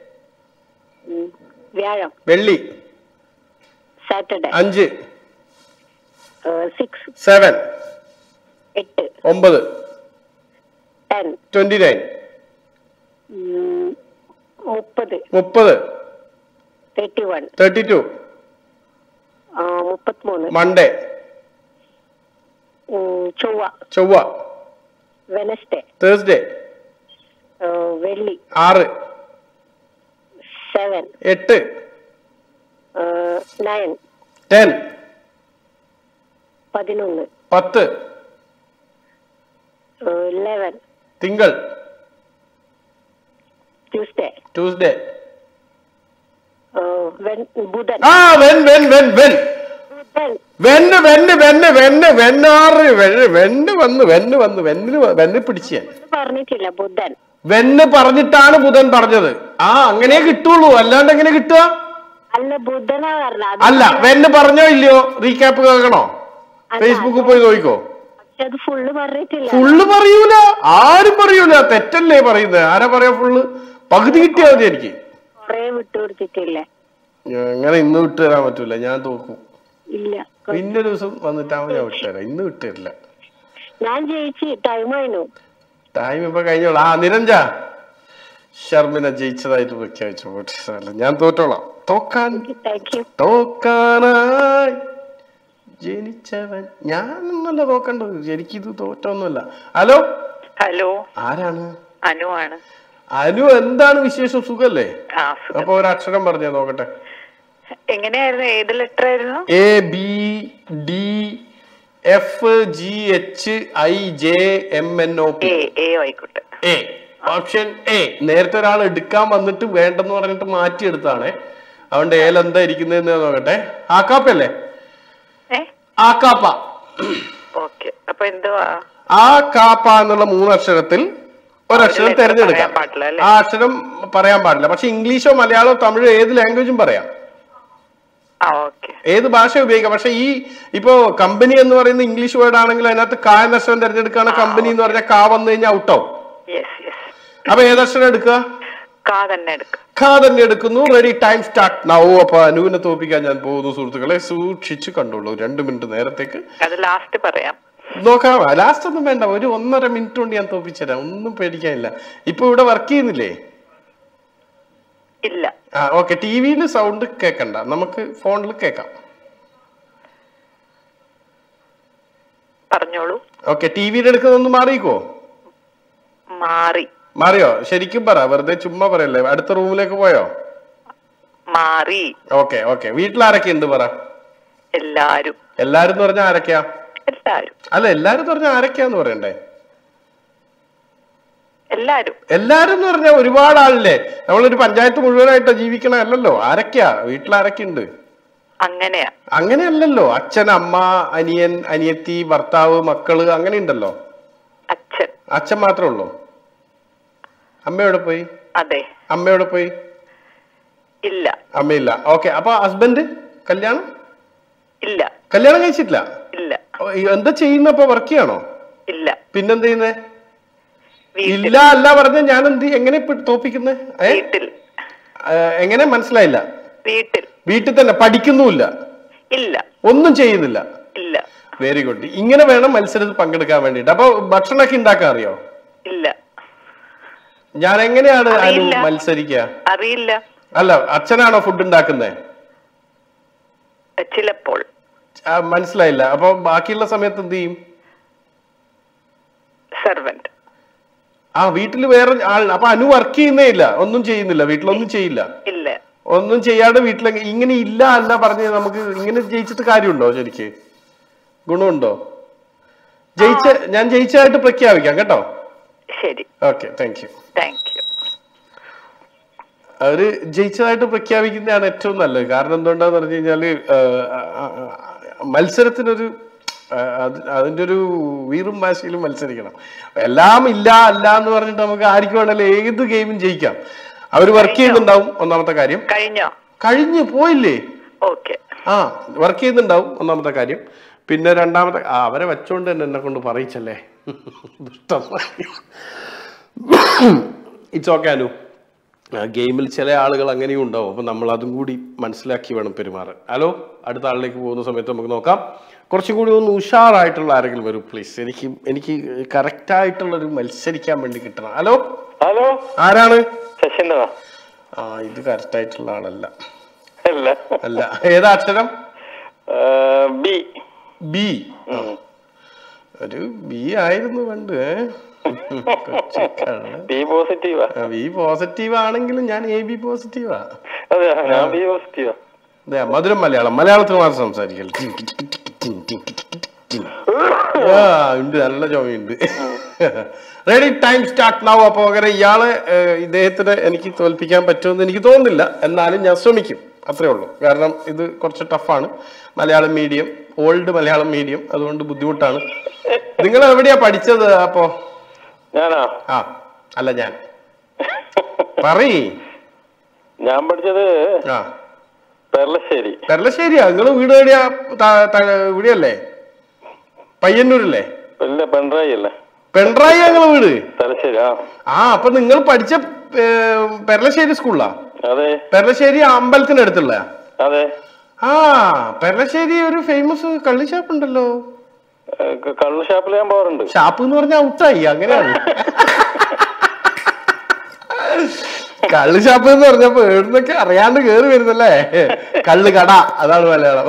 വ്യാഴം, വെള്ളി, സാറ്റർഡേ, 5, 6, 7, 8, 9, 10, 29, 30, 31, 32, 33, മൺഡേ, ചൊവ്വ, വെനസ്ഡേ, തേഴ്സ്ഡേ, വെള്ളി, 6, 7, 8, 9, 10, 11, 10, 11, തിങ്കൾ, ട്യൂസ്ഡേ, ബുധൻ, പിടിച്ച പറഞ്ഞിട്ടില്ല. ബുധൻ വെന്ന് പറഞ്ഞിട്ടാണ് ബുധൻ പറഞ്ഞത്. അങ്ങനെ കിട്ടുള്ളൂ, അല്ലാണ്ട് എങ്ങനെ കിട്ടുക? അല്ല, ബുധനാ പറഞ്ഞത്. അല്ല, വെന്ന് പറഞ്ഞോ ഇല്ലയോ? റീക്യാപ്പ് കേൾക്കണോ? ഫേസ്ബുക്കിൽ പോയി നോക്കിക്കോ. അത് ഫുള്ള് പറഞ്ഞിട്ടില്ല. ഫുള്ള് പറയൂല, ആരും പറയൂല. തെറ്റല്ലേ പറയുന്നത്? ആരാ പറയാ ഫുള്ള്? പകുതി കിട്ടിയാ മതി എനിക്ക്. കൊറേ വിട്ടുകൊടുത്തിട്ടില്ല. അങ്ങനെ ഇന്ന് വിട്ടുതരാൻ പറ്റൂല, ഞാൻ തോക്കും. ഇല്ല, പിന്നെ ഒരു ദിവസം വന്നിട്ടാവുമ്പോ ഞാൻ വിട്ടുതരാം. ഇന്ന് വിട്ടുതരില്ല. ഞാൻ ജയിച്ചു. ടൈം ഇപ്പൊ കഴിഞ്ഞോളൂ. നിരഞ്ജ, ഷർമിന ജയിച്ചതായിട്ട് പ്രഖ്യാപിച്ചു. പോട്ടെ, ഞാൻ തോറ്റോളാം. തോക്കാനായി ജനിച്ചവൻ ഞാനൊന്നല്ല തോക്കണ്ടത്. എനിക്കിത് തോറ്റൊന്നുമല്ല. ഹലോ, ആരാണ്? അനു ആണ്. അനു, എന്താണ് വിശേഷം? സുഖല്ലേ? അപ്പൊ ഒരു അക്ഷരം പറഞ്ഞാ നോക്കട്ടെ. എങ്ങനെയായിരുന്നു? ഏത് ലെറ്റർ ആയിരുന്നു? A B D F G H I J M N O P. ആയിക്കോട്ടെ. Option A. നേരത്തെ ഒരാൾ എടുക്കാൻ വന്നിട്ട് വേണ്ടെന്ന് പറഞ്ഞിട്ട് മാറ്റിയെടുത്താണ്. അതുകൊണ്ട് ഏൽ എന്താ ഇരിക്കുന്നതെന്ന് നോക്കട്ടെ. ആക്കാപ്പല്ലേ? ആക്കാപ്പ. അപ്പൊ എന്തുവാ? ആ കാപ്പ എന്നുള്ള 3 അക്ഷരത്തിൽ ഒരക്ഷരം തിരഞ്ഞെടുക്കാം. ആ അക്ഷരം പറയാൻ പാടില്ല. പക്ഷെ ഇംഗ്ലീഷോ മലയാളമോ തമിഴോ ഏത് ലാംഗ്വേജും പറയാം, ഏത് ഭാഷ ഉപയോഗിക്കാം. പക്ഷെ ഇപ്പോ കമ്പനി എന്ന് പറയുന്ന ഇംഗ്ലീഷ് വേർഡ് ആണെങ്കിൽ അതിനകത്ത് കാ എന്ന അക്ഷരം തിരഞ്ഞെടുക്കുകയാണ്. കമ്പനി എന്ന് പറഞ്ഞാൽ കാ വന്നു കഴിഞ്ഞാൽ ഔട്ടാവും. അപ്പൊ ഏതക്ഷരം എടുക്കുക? ഖ തന്നെ എടുക്കുന്നു. Ready, time start now. അപ്പൊ അനുവിനെ തോപ്പിക്കാൻ ഞാൻ പോകുന്നു. സുഹൃത്തുക്കളെ, സൂക്ഷിച്ചു കണ്ടോളൂ. 2 മിനിറ്റ് നേരത്തേക്ക് നോക്കാം. ലാസ്റ്റ് ഒന്നും വേണ്ട, ഒരു 1.5 മിനിറ്റ് കൊണ്ട് ഞാൻ തോപ്പിച്ചുതരാം. ഒന്നും പേടിക്കാനില്ല. ഇപ്പൊ ഇവിടെ വർക്ക് ചെയ്യുന്നില്ലേ? ഇല്ല. ആ ഓക്കെ. ടിവിയിൽ സൗണ്ട് കേൾക്കണ്ട, നമുക്ക് ഫോണിൽ കേൾക്കാം. പറഞ്ഞോളൂ. ഓക്കെ. ടിവിയുടെ അടുക്കുന്നൊന്ന് മാറിക്കോ. മാറിയോ? ശരിക്കും പറ, വെറുതെ ചുമ്മാ പറയല്ലേ. അടുത്ത റൂമിലേക്ക് പോയോ? മാറി. Okay okay. വീട്ടിലാരൊക്കെ ഉണ്ട് പറ? എല്ലാരും. എല്ലാരും എന്ന് പറഞ്ഞാൽ ആരൊക്കെയാ? എല്ലാരും. അല്ല, എല്ലാരും എന്ന് പറഞ്ഞാൽ ആരൊക്കെയാന്ന് പറയണ്ടേ? എല്ലാരും. എല്ലാരും എന്ന് പറഞ്ഞാൽ ഒരുപാട് ആളില്ലേ? നമ്മളൊരു പഞ്ചായത്ത് മുഴുവനായിട്ടോ ജീവിക്കണല്ലോ. ആരൊക്കെയാ വീട്ടിലാരൊക്കെ ഉണ്ട്? അങ്ങനെയാ? അങ്ങനെയല്ലല്ലോ. അച്ഛൻ, അമ്മ, അനിയൻ, അനിയത്തി, ഭർത്താവ്, മക്കള്, അങ്ങനെ ഉണ്ടല്ലോ. അച്ഛൻ മാത്രമേ ഉള്ളൂ? അമ്മയോടെ പോയി? അതെ. അമ്മയോടെ പോയി? ഇല്ല. അമ്മയില്ല. ഓക്കെ. അപ്പൊ ഹസ്ബൻഡ് കല്യാണം? ഇല്ല. കല്യാണം കഴിച്ചിട്ടില്ല? ഇല്ല. എന്താ ചെയ്യുന്നപ്പോ? വർക്ക് ചെയ്യണോ? ഇല്ല. പിന്നെന്ത് ചെയ്യുന്നേ? ഇല്ല അല്ല പറഞ്ഞ ഞാൻ എങ്ങനെ തോപ്പിക്കുന്നേ? എങ്ങനെ മനസ്സിലായില്ല? വീട്ടിൽ തന്നെ. പഠിക്കുന്നുമില്ല? ഇല്ല. ഒന്നും ചെയ്യുന്നില്ല? ഇല്ല. Very good. ഇങ്ങനെ വേണം മത്സരത്തിൽ പങ്കെടുക്കാൻ വേണ്ടിട്ട്. അപ്പൊ ഭക്ഷണമൊക്കെ ഉണ്ടാക്കാൻ അറിയോ? ഇല്ല. ഞാൻ എങ്ങനെയാണ് മത്സരിക്കുക? അറിയില്ല. അല്ല, അച്ഛനാണോ ഫുഡ് ഉണ്ടാക്കുന്നേ? ചിലപ്പോൾ. മനസ്സിലായില്ല. അപ്പൊ ബാക്കിയുള്ള സമയത്ത് എന്ത് ചെയ്യും? സെർവന്റ്. ആ, വീട്ടിൽ വേറെ ആൾ. അപ്പൊ അനു വർക്ക് ചെയ്യുന്നേ ഇല്ല? ഒന്നും ചെയ്യുന്നില്ല? വീട്ടിലൊന്നും ചെയ്യില്ല? ഇല്ല. ഒന്നും ചെയ്യാതെ വീട്ടിലെ ഇങ്ങനെ ഇല്ല അല്ല പറഞ്ഞ് നമുക്ക് ഇങ്ങനെ ജയിച്ചിട്ട് കാര്യമുണ്ടോ? ശരിക്ക് ഗുണമുണ്ടോ? ഞാൻ ജയിച്ചതായിട്ട് പ്രഖ്യാപിക്കാം കേട്ടോ. ശരി. Okay. Thank you. Thank you. അവര് ജയിച്ചതായിട്ട് പ്രഖ്യാപിക്കുന്നതാണ് ഏറ്റവും നല്ലത്. കാരണം എന്തുകൊണ്ടാന്ന് പറഞ്ഞു കഴിഞ്ഞാല് മത്സരത്തിനൊരു അതിന്റെ ഒരു വീറും വാശിയിലും മത്സരിക്കണം. എല്ലാം ഇല്ല അല്ല എന്ന് പറഞ്ഞിട്ട് നമുക്ക് ആർക്കും വേണമല്ലോ ഏത് ഗെയിമും ജയിക്കാം. അവര് വർക്ക് ചെയ്യുന്നുണ്ടാവും, ഒന്നാമത്തെ കാര്യം. കഴിഞ്ഞു പോയില്ലേ? വർക്ക് ചെയ്യുന്നുണ്ടാവും, ഒന്നാമത്തെ കാര്യം. പിന്നെ രണ്ടാമത്തെ, അവരെ വെച്ചോണ്ട് തന്നെ എന്നെ കൊണ്ട് പറയിച്ചല്ലേ. It's okay Anu. ഗെയിമിൽ ചില ആളുകൾ അങ്ങനെയും ഉണ്ടാവും. അപ്പൊ നമ്മൾ അതും കൂടി മനസ്സിലാക്കി വേണം പെരുമാറാൻ. ഹലോ, അടുത്ത ആളിലേക്ക് പോകുന്ന സമയത്ത് നമുക്ക് നോക്കാം. കുറച്ചും കൂടി ഒന്ന് ഉഷാറായിട്ടുള്ള ആരെങ്കിലും വരും പ്ലീസ്. എനിക്ക് കറക്റ്റ് ആയിട്ടുള്ളൊരു മത്സരിക്കാൻ വേണ്ടി കിട്ടണം. ഹലോ ഹലോ, ആരാണ്? ശശീന്ദ്ര. ഇത് കറക്റ്റ് ആയിട്ടുള്ള ആളല്ല. അല്ല. ഏതാ അക്ഷരം? ബി. ബി. ഒരു ബി ആയിരുന്നു പണ്ട്. ബി പോസിറ്റീവാ. ബി പോസിറ്റീവ് ആണെങ്കിലും ഞാൻ എ ബി പോസിറ്റീവാ. അതെ, ഞാൻ ബി പോസിറ്റീവാ. അതെ, മധുരം മലയാളത്തിൽ മാത്രം സംസാരിക്കൽ. ഉണ്ട്, നല്ല ചുമയുണ്ട്. Ready, time start now. അപ്പൊ അങ്ങനെ ഇദ്ദേഹത്തിന് എനിക്ക് തോൽപ്പിക്കാൻ പറ്റുമെന്ന് എനിക്ക് തോന്നുന്നില്ല. എന്നാലും ഞാൻ ശ്രമിക്കും, അത്രേ ഉള്ളൂ. കാരണം ഇത് കുറച്ച് ടഫാണ്. Malayalam medium, old Malayalam medium, അതുകൊണ്ട് ബുദ്ധിമുട്ടാണ്. നിങ്ങൾ എവിടെയാ പഠിച്ചത്? അപ്പോ ഞാനാ? അല്ല, ഞാൻ പറയ്. ഞാൻ പഠിച്ചത് പെർലശ്ശേരി. പെർലശ്ശേരിയാ? നിങ്ങള് വീട് എവിടെയാ? ഇവിടെയല്ലേ? പയ്യന്നൂരല്ലേ? ഇല്ല, പെൺറായി അല്ലേ? പെൺറായി ഞങ്ങള് വീട്? തലശ്ശേരി. അപ്പൊ നിങ്ങൾ പഠിച്ച പെർലശ്ശേരി സ്കൂളിലാ? അതെ. പെർലശ്ശേരി അമ്പലത്തിനടുത്തുള്ള? അതെ. പെർലശ്ശേരി ഒരു ഫേമസ് കള്ളി ഷാപ്പ് ഉണ്ടല്ലോ. കള്ളു ഷാപ്പിൽ ഞാൻ പോകാറുണ്ട്. ഷാപ്പ് എന്ന് പറഞ്ഞാൽ ഔട്ടായി, അങ്ങനെയാണ്. കള്ള് ഷാപ്പ് എന്ന് പറഞ്ഞപ്പോ എവിടുന്നൊക്കെ അറിയാണ്ട് കേറി വരുന്നല്ലേ. കള്ള് കട, അതാണ് മലയാളം.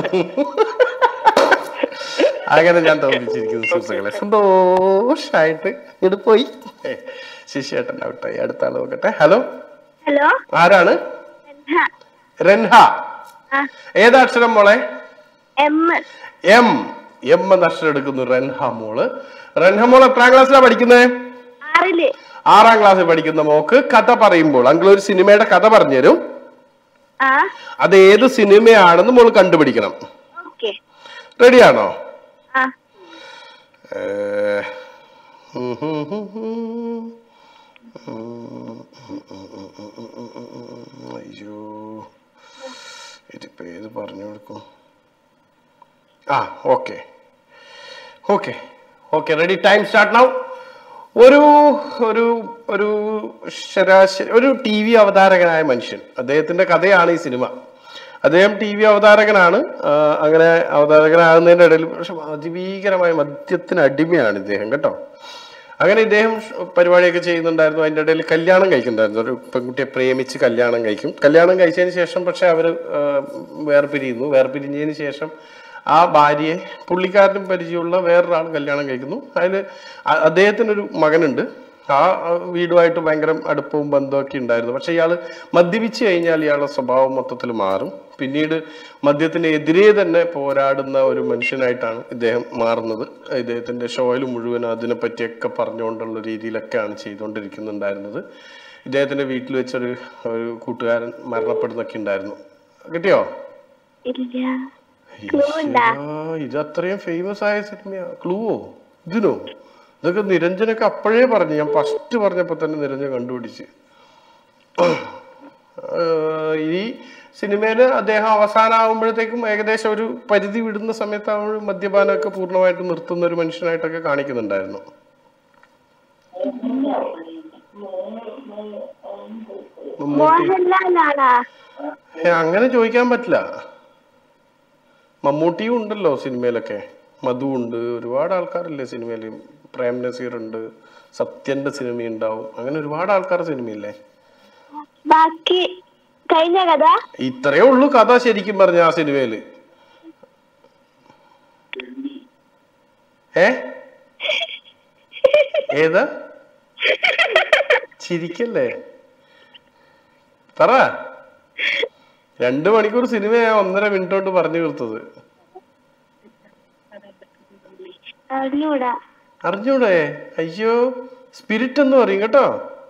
അങ്ങനെ ഞാൻ തോന്നിച്ചിരിക്കുന്നു സുഹൃത്തുക്കളെ. സന്തോഷായിട്ട് ഇങ്ങോട്ട് പോയി. ശിശുവേട്ടൻ ഔട്ടായി. അടുത്ത ആള് നോക്കട്ടെ. ഹലോ, ആരാണ്? റെൻഹ. ഏതാ അക്ഷരം മോളെ? എം. എം എന്ന അക്ഷരം എടുക്കുന്നു റെൻഹ മോള്. റെൻഹ മോൾ എത്രാം ക്ലാസ്സിലാണ് പഠിക്കുന്നത്? 6ാം ക്ലാസ്സിൽ പഠിക്കുന്ന മോക്ക് കഥ പറയുമ്പോൾ അങ്കിൾ ഒരു സിനിമയുടെ കഥ പറഞ്ഞുതരും. അത് ഏത് സിനിമയാണെന്ന് മോള് കണ്ടുപിടിക്കണം. റെഡിയാണോ? അയ്യോ, ഇതിപ്പോ ഏത് പറഞ്ഞു കൊടുക്കും? Okay. Ready, time start now. ഒരു ഒരു ഒരു ശരാശരി ഒരു TV അവതാരകനായ മനുഷ്യൻ, അദ്ദേഹത്തിന്റെ കഥയാണ് ഈ സിനിമ. അദ്ദേഹം TV അവതാരകനാണ്. അങ്ങനെ അവതാരകനാകുന്നതിന്റെ ഇടയിൽ പക്ഷെ അതിഭീകരമായ മദ്യത്തിന് അടിമയാണ് ഇദ്ദേഹം കേട്ടോ. അങ്ങനെ ഇദ്ദേഹം പരിപാടിയൊക്കെ ചെയ്യുന്നുണ്ടായിരുന്നു. അതിൻ്റെ ഇടയിൽ കല്യാണം കഴിക്കുന്നുണ്ടായിരുന്നു. ഒരു പെൺകുട്ടിയെ പ്രേമിച്ച് കല്യാണം കഴിക്കും. കല്യാണം കഴിച്ചതിന് ശേഷം പക്ഷെ അവർ വേർപിരിയുന്നു. വേർപിരിഞ്ഞതിന് ശേഷം ആ ഭാര്യയെ പുള്ളിക്കാരനും പരിചയമുള്ള വേറൊരാൾ കല്യാണം കഴിക്കുന്നു. അതിൽ അദ്ദേഹത്തിനൊരു മകനുണ്ട്. ആ വീടുമായിട്ട് ഭയങ്കര അടുപ്പവും ബന്ധമൊക്കെ ഉണ്ടായിരുന്നു. പക്ഷെ ഇയാൾ മദ്യപിച്ച് കഴിഞ്ഞാൽ ഇയാളുടെ സ്വഭാവം മൊത്തത്തിൽ മാറും. പിന്നീട് മദ്യത്തിനെതിരെ തന്നെ പോരാടുന്ന ഒരു മനുഷ്യനായിട്ടാണ് ഇദ്ദേഹം മാറുന്നത്. ഇദ്ദേഹത്തിൻ്റെ ഷോയിൽ മുഴുവൻ അതിനെപ്പറ്റിയൊക്കെ പറഞ്ഞുകൊണ്ടുള്ള രീതിയിലൊക്കെയാണ് ചെയ്തുകൊണ്ടിരിക്കുന്നുണ്ടായിരുന്നത്. ഇദ്ദേഹത്തിൻ്റെ വീട്ടിൽ വെച്ചൊരു കൂട്ടുകാരൻ മരണപ്പെടുന്നൊക്കെ ഉണ്ടായിരുന്നു. കിട്ടിയോ? ഇത് അത്രയും ഫേമസ് ആയ സിനിമയാ. ക്ലൂവോ ഇതിനോ? ഇതൊക്കെ നിരഞ്ജനൊക്കെ അപ്പോഴേ പറഞ്ഞു. ഞാൻ ഫസ്റ്റ് പറഞ്ഞപ്പോ തന്നെ നിരഞ്ജൻ കണ്ടുപിടിച്ച്. ഈ സിനിമയില് അദ്ദേഹം അവസാനമാകുമ്പോഴത്തേക്കും ഏകദേശം ഒരു പരിധി വിടുന്ന സമയത്താവുമ്പോൾ മദ്യപാനമൊക്കെ പൂർണ്ണമായിട്ട് നിർത്തുന്ന ഒരു മനുഷ്യനായിട്ടൊക്കെ കാണിക്കുന്നുണ്ടായിരുന്നു. അങ്ങനെ ചോദിക്കാൻ പറ്റില്ല. മമ്മൂട്ടിയും ഉണ്ടല്ലോ സിനിമയിലൊക്കെ, മധു ഉണ്ട്, ഒരുപാട് ആൾക്കാരില്ലേ സിനിമയിൽ. പ്രേം നസീർ ഉണ്ട്, സത്യന്റെ സിനിമ ഉണ്ടാവും. അങ്ങനെ ഒരുപാട് ആൾക്കാർ സിനിമയില്ലേ. ബാക്കി കഴിഞ്ഞ കഥ ഇത്രയേ ഉള്ളൂ കഥ ശരിക്കും പറഞ്ഞ ആ സിനിമയില്. ഏതാ ചിരിക്കല്ലേ? പറ. 2 മണിക്കൂർ സിനിമയാ 1.5 മിനിറ്റ് കൊണ്ട് പറഞ്ഞു തീർത്തത്. അറിഞ്ഞൂടെ? അയ്യോ, സ്പിരിറ്റ് എന്ന് പറയും കേട്ടോ.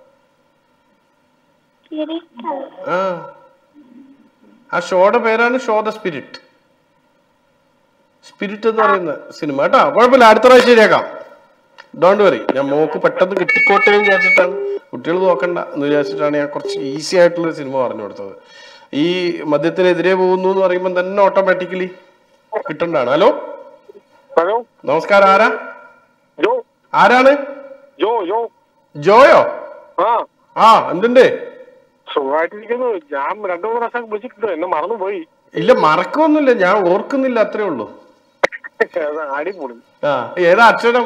ആ ഷോയുടെ പേരാണ് ഷോ ദ സ്പിരിറ്റ്. സ്പിരിറ്റ് എന്ന് പറയുന്ന സിനിമ കേട്ടോ. കുഴപ്പമില്ല, അടുത്ത പ്രാവശ്യം ശരിയാക്കാം. Don't worry. ഞാൻ മോക്ക് പെട്ടെന്ന് കിട്ടിക്കോട്ടെ എന്ന് വിചാരിച്ചിട്ടാണ്, കുട്ടികൾ നോക്കണ്ട എന്ന് വിചാരിച്ചിട്ടാണ് ഞാൻ കുറച്ച് ഈസി ആയിട്ടുള്ള സിനിമ പറഞ്ഞു കൊടുത്തത്. ഈ മദ്യത്തിനെതിരെ പോകുന്നു എന്ന് പറയുമ്പോൾ തന്നെ ഓട്ടോമാറ്റിക്കലി കിട്ടണ്ടാണ്. ഹലോ ഹലോ, നമസ്കാരം. ആരാണ്? ജോയോ? എന്തുണ്ട്? സുഖമായിട്ടിരിക്കുന്നു. ഞാൻ 2-3 പ്രാവശ്യം വിളിച്ചിട്ടുണ്ട്, എന്നെ മറന്നുപോയി. ഇല്ല, മറക്കൊന്നുമില്ല, ഞാൻ ഓർക്കുന്നില്ല, അത്രേ ഉള്ളൂ. അടിപൊളി. ഏതാ അക്ഷരം?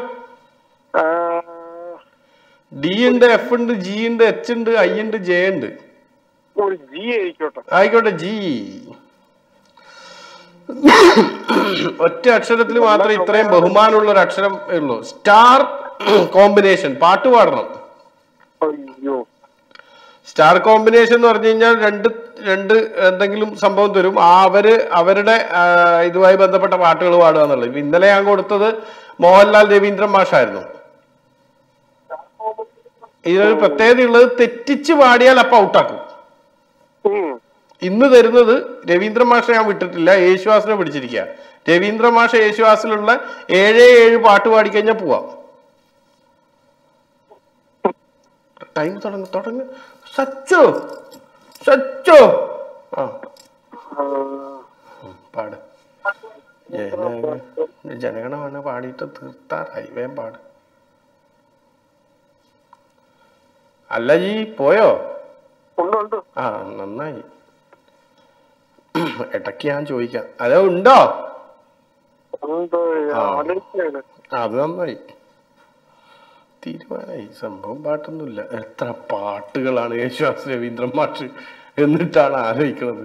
ഡി ഉണ്ട്, എഫ് ഉണ്ട്, ജി ഉണ്ട്, എച്ച് ഉണ്ട്, ഐ ഉണ്ട്, ജെ ഉണ്ട്. ആയിക്കോട്ടെ, ജി. ഒറ്റ അക്ഷരത്തിൽ മാത്രമേ ഇത്രയും ബഹുമാനമുള്ള ഒരു അക്ഷരം ഉള്ളൂ. Star combination. പാട്ട് പാടണം. സ്റ്റാർ കോമ്പിനേഷൻ എന്ന് പറഞ്ഞു കഴിഞ്ഞാൽ രണ്ട് എന്തെങ്കിലും സംഭവം തരും. അവരുടെ ഇതുമായി ബന്ധപ്പെട്ട പാട്ടുകൾ പാടുക എന്നുള്ളത്. ഇന്നലെ ഞാൻ കൊടുത്തത് മോഹൻലാൽ രവീന്ദ്രൻ മാഷായിരുന്നു. ഇതിനൊരു പ്രത്യേകത ഉള്ളത്, തെറ്റിച്ച് പാടിയാൽ അപ്പൊ ഔട്ടാക്കും. ഇന്ന് തരുന്നത് രവീന്ദ്രൻ മാഷെ ഞാൻ വിട്ടിട്ടില്ല, യേശുദാസിനെ പിടിച്ചിരിക്കുക. രവീന്ദ്രൻ മാഷ യേശുദാസിലുള്ള 7 പാട്ട് പാടിക്കഴിഞ്ഞാൽ പോവാം. ടൈം തുടങ്ങ. സച്ചോ പാട്. ജനഗണമന പാടിയിട്ട് തീർത്താറായി. വേം പാട്. അല്ല ജി പോയോ? നന്നായി. ഇടയ്ക്ക് ഞാൻ ചോദിക്കാം. അതോ ഉണ്ടോ? അത് നന്നായി. തീരുമാനമായി. സംഭവം പാട്ടൊന്നുമില്ല. എത്ര പാട്ടുകളാണ് യേശുദാസ് രവീന്ദ്രൻ മാഷ് എന്നിട്ടാണ് ആലോചിക്കുന്നത്.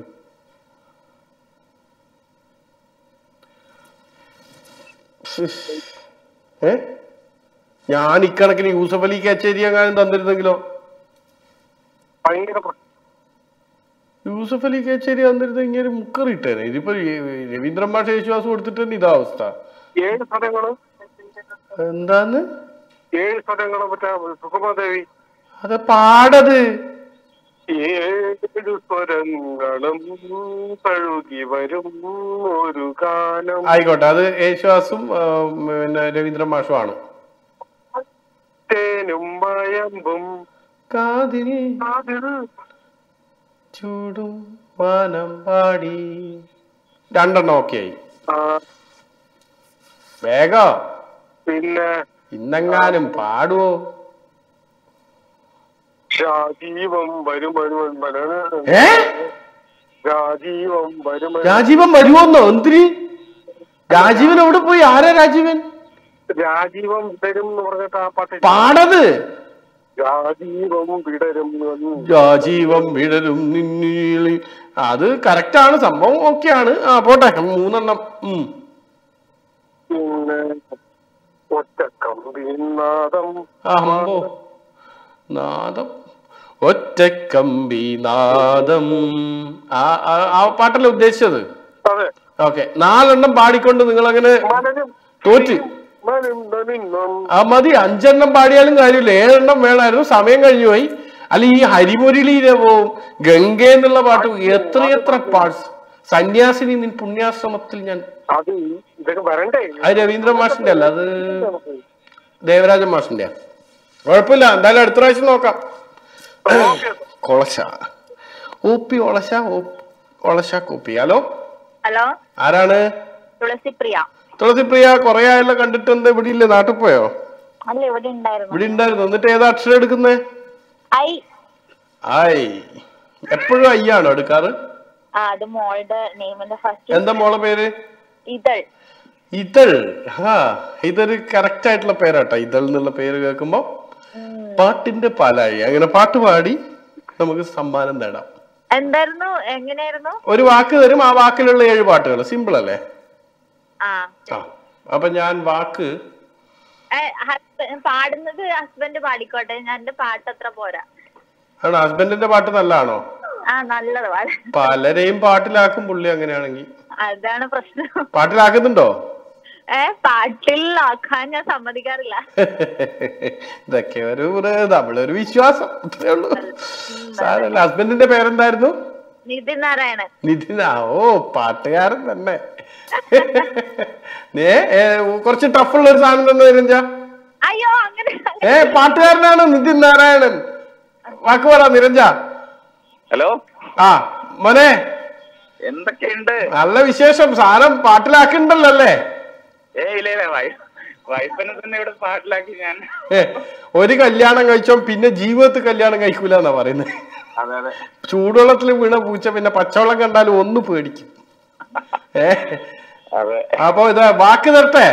ഞാൻ ഇക്കണക്കിന് യൂസഫ് അലി കച്ചേരി എങ്ങാനും തന്നിരുന്നെങ്കിലോ? യൂസഫ് അലി കച്ചേരി തന്നിരുന്ന ഇങ്ങനെ മുക്കറിട്ടേനെ. ഇതിപ്പോ രവീന്ദ്രൻ മാഷ് യേശുദാസ് കൊടുത്തിട്ട് തന്നെ ഇതാ അവസ്ഥ. എന്താന്ന്? അത് പാടത്. 7 സ്വരങ്ങളും കഴുകി വരും ഒരു ഗാനം. ആയിക്കോട്ടെ, അത് യേശുദാസും പിന്നെ രവീന്ദ്രൻ മാഷും ആണ്. തേനും വയമ്പും കാതിൽ ചൂടും വാനം പാടി. 2 ഓക്കെ ആയി. വേഗം. പിന്നെ ഇന്നെങ്ങാനും പാടുവോ? രാജീവം രാജീവൻ വരുമോന്നോ? എന്തിന്? രാജീവൻ എവിടെ പോയി? ആരാ രാജീവൻ? രാജീവം വിടരും എന്ന് പറഞ്ഞിട്ട് ആ പാട്ട് പാടത്. രാജീവം വിടരും രാജീവം വിടരും നിന്നീളി. അത് കറക്റ്റ് ആണ്, സംഭവം ഓക്കെയാണ്. ആ പോട്ടെ, 3 പിന്നെ ഒറ്റക്കമ്പിനാദം നാദം ഒറ്റക്കമ്പി നാദം. ആ പാട്ടല്ലേ ഉദ്ദേശിച്ചത്? ഓക്കെ, 4 പാടിക്കൊണ്ട് നിങ്ങൾ അങ്ങനെ തോറ്റ്. ആ മതി, 5 പാടിയാലും കാര്യമില്ല, 7 വേണമായിരുന്നു. സമയം കഴിഞ്ഞു പോയി. അല്ല, ഈ ഹരിമുരളീരവവും ഗംഗ എന്നുള്ള പാട്ട് എത്രയെത്ര പാട്ട്. സന്യാസിനി നിൻ പുണ്യാശ്രമത്തിൽ ഞാൻ, അത് രവീന്ദ്ര മാഷിന്റെ അല്ല, അത് ദേവരാജൻ മാഷിന്റെ. കുഴപ്പമില്ല, എന്തായാലും അടുത്ത പ്രാവശ്യം നോക്കാം. കൊളശ ഓപ്പി ഒളശ ഒളശ കോപ്പി. ഹലോ ഹലോ, ആരാണ്? തുളസിപ്രിയ. തുളസിപ്രിയ, കൊറേ ആയല്ലോ കണ്ടിട്ട്. എന്താ ഇവിടെ ഇല്ലേ? നാട്ടിൽ പോയോ? അല്ല, ഇവിടെ ഉണ്ടായിരുന്നു. എന്നിട്ട് ഏതാ അക്ഷരം എടുക്കുന്നേ? ഐ. എപ്പോഴും ഐയാണോ എടുക്കാറ്? എന്താ മോളെ പേര്? ഇതൾ. ഇതൾ. ഇതൊരു കറക്റ്റ് ആയിട്ടുള്ള പേരാട്ടോ. ഇതൾ എന്നുള്ള പേര് കേൾക്കുമ്പോ പാട്ടിന്റെ പാലായി. അങ്ങനെ പാട്ട് പാടി നമുക്ക് സമ്മാനം നേടാം. എന്തായിരുന്നു, എങ്ങനെയായിരുന്നു? ഒരു വാക്ക് തരും, ആ വാക്കിലുള്ള 7 പാട്ടുകൾ. സിമ്പിൾ അല്ലേ? അപ്പൊ ഞാൻ വാക്ക് പാടുന്നത് ഹസ്ബൻഡ് പാടിക്കോട്ടെ, ഞാൻ എന്റെ പാട്ട് അത്ര പോരാ. ആണോ? ഹസ്ബൻഡിന്റെ പാട്ട് നല്ലതാണോ? നല്ലത്. പലരെയും പാട്ടിലാക്കും പുള്ളി. അങ്ങനെയാണെങ്കിൽ അതാണ് പ്രശ്നം. പാട്ടിലാക്കുന്നുണ്ടോ? പാട്ടിലാക്കാൻ ഞാൻ സമ്മതിക്കാറില്ല. ഇതൊക്കെ നമ്മളൊരു വിശ്വാസം, അത്രേ ഉള്ളൂ. സാരല്ല. ഹസ്ബൻഡിന്റെ പേരെന്തായിരുന്നു? നിതിൻ നാരായണൻ. നിതിനാ? ഓ, പാട്ടുകാരൻ തന്നെ. കുറച്ച് ടഫുള്ള ഒരു സാധനം തന്നെ നിരഞ്ജ. അയ്യോ, അങ്ങനെ പാട്ടുകാരനാണ് നിതിൻ നാരായണൻ. വാക്ക് പറ നിരഞ്ജ. ഹലോ. മോനെ, എന്തൊക്കെയുണ്ട്? നല്ല വിശേഷം. സാധനം പാട്ടിലാക്കുന്നുണ്ടല്ലോ അല്ലേ? വൈഫിനെ തന്നെ ഇവിടെ പാട്ടിലാക്കി ഞാൻ. ഒരു കല്യാണം കഴിച്ചോ പിന്നെ ജീവിതത്തിൽ കല്യാണം കഴിക്കൂല എന്നാ പറയുന്നത്. ചൂടുവെള്ളത്തിൽ വീണ പൂച്ച പിന്നെ പച്ചവെള്ളം കണ്ടാലും ഒന്ന് പേടിക്കും. അപ്പൊ ഇതാ വാക്ക് തരട്ടെ.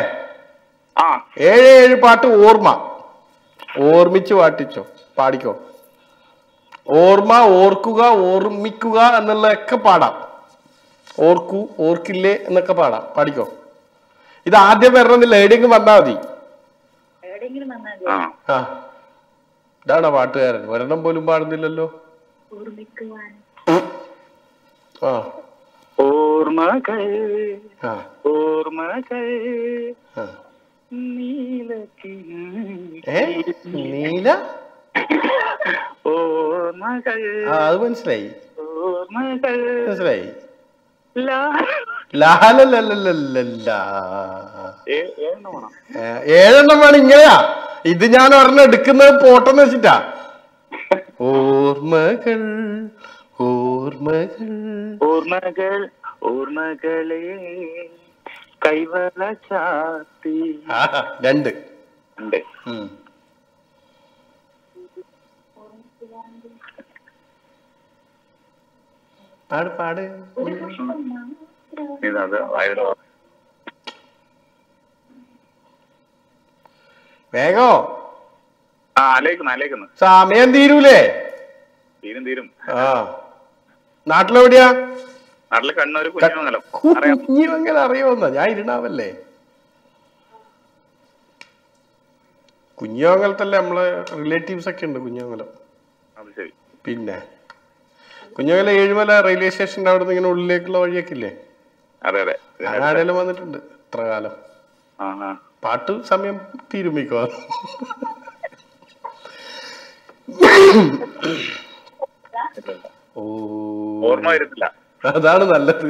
7 പാട്ട് ഓർമ്മ. ഓർമ്മിച്ച് പാടിക്കോ. ഓർമ്മ, ഓർക്കുക, ഓർമ്മിക്കുക എന്നുള്ളതൊക്കെ പാടാം. ഓർക്കൂ, ഓർക്കില്ലേ എന്നൊക്കെ പാടാം. പാടിക്കോ. ഇത് ആദ്യം വരണമെന്നില്ല, എവിടെയെങ്കിലും വന്നാ മതി. ഇതാണോ പാട്ടുകാരൻ? ഒരെണ്ണം പോലും പാടുന്നില്ലല്ലോ. ഓർമ്മകൾ ഓർമ്മകൾ നീല ഓർമ്മകൾ. അത് മനസ്സിലായി. ഓർമ്മകൾ മനസ്സിലായി. ലാലല്ല 7 വേണം. ഇങ്ങനെയാ. ഇത് ഞാൻ ഒരെണ്ണം എടുക്കുന്നത് പോട്ടെന്ന് വെച്ചിട്ടാ. ഓർമ്മകൾ ഓർമ്മകൾ ഓർമ്മകൾ ഓർമ്മകളെ കൈവള ചാത്തി. 2 പാട്. വേഗോ. സമയം തീരൂലേ? തീരും. നാട്ടിലെവിടെയാ? നാട്ടില് കണ്ണൂര് കുഞ്ഞിമംഗലം. കുഞ്ഞിമംഗലം അറിയാവുന്ന? ഞാൻ ഇരുണാവല്ലേ. കുഞ്ഞിമംഗലത്തല്ലേ നമ്മളെ റിലേറ്റീവ്സ് ഒക്കെ ഉണ്ട് കുഞ്ഞിമംഗലം. പിന്നെ കുഞ്ഞിമംഗലം ഏഴുമല റെയിൽവേ സ്റ്റേഷന്റെ അവിടെ നിന്ന് ഇങ്ങനെ ഉള്ളിലേക്കുള്ള വഴിയൊക്കെ ഇല്ലേ? ആടെല്ലാം വന്നിട്ടുണ്ട് ഇത്ര കാലം. പാട്ട് സമയം തീരുമിക്കോ. ഓർമ്മ വരുന്നില്ല. അതാണ് നല്ലത്.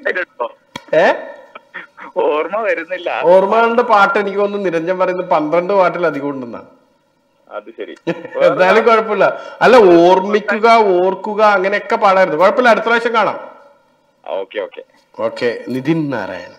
ഓർമ്മ വരുന്നില്ല. ഓർമ്മകളുടെ പാട്ട് എനിക്ക് തോന്നുന്നു നിരഞ്ജൻ പറയുന്നത് 12 പാട്ടിൽ അധികം ഉണ്ടെന്നാ. അത് ശരി. എന്തായാലും കുഴപ്പമില്ല. അല്ല, ഓർമ്മിക്കുക, ഓർക്കുക അങ്ങനെയൊക്കെ പാടായിരുന്നു. കുഴപ്പമില്ല, അടുത്ത പ്രാവശ്യം കാണാം. ഓക്കെ. നിതിൻ നാരായണൻ.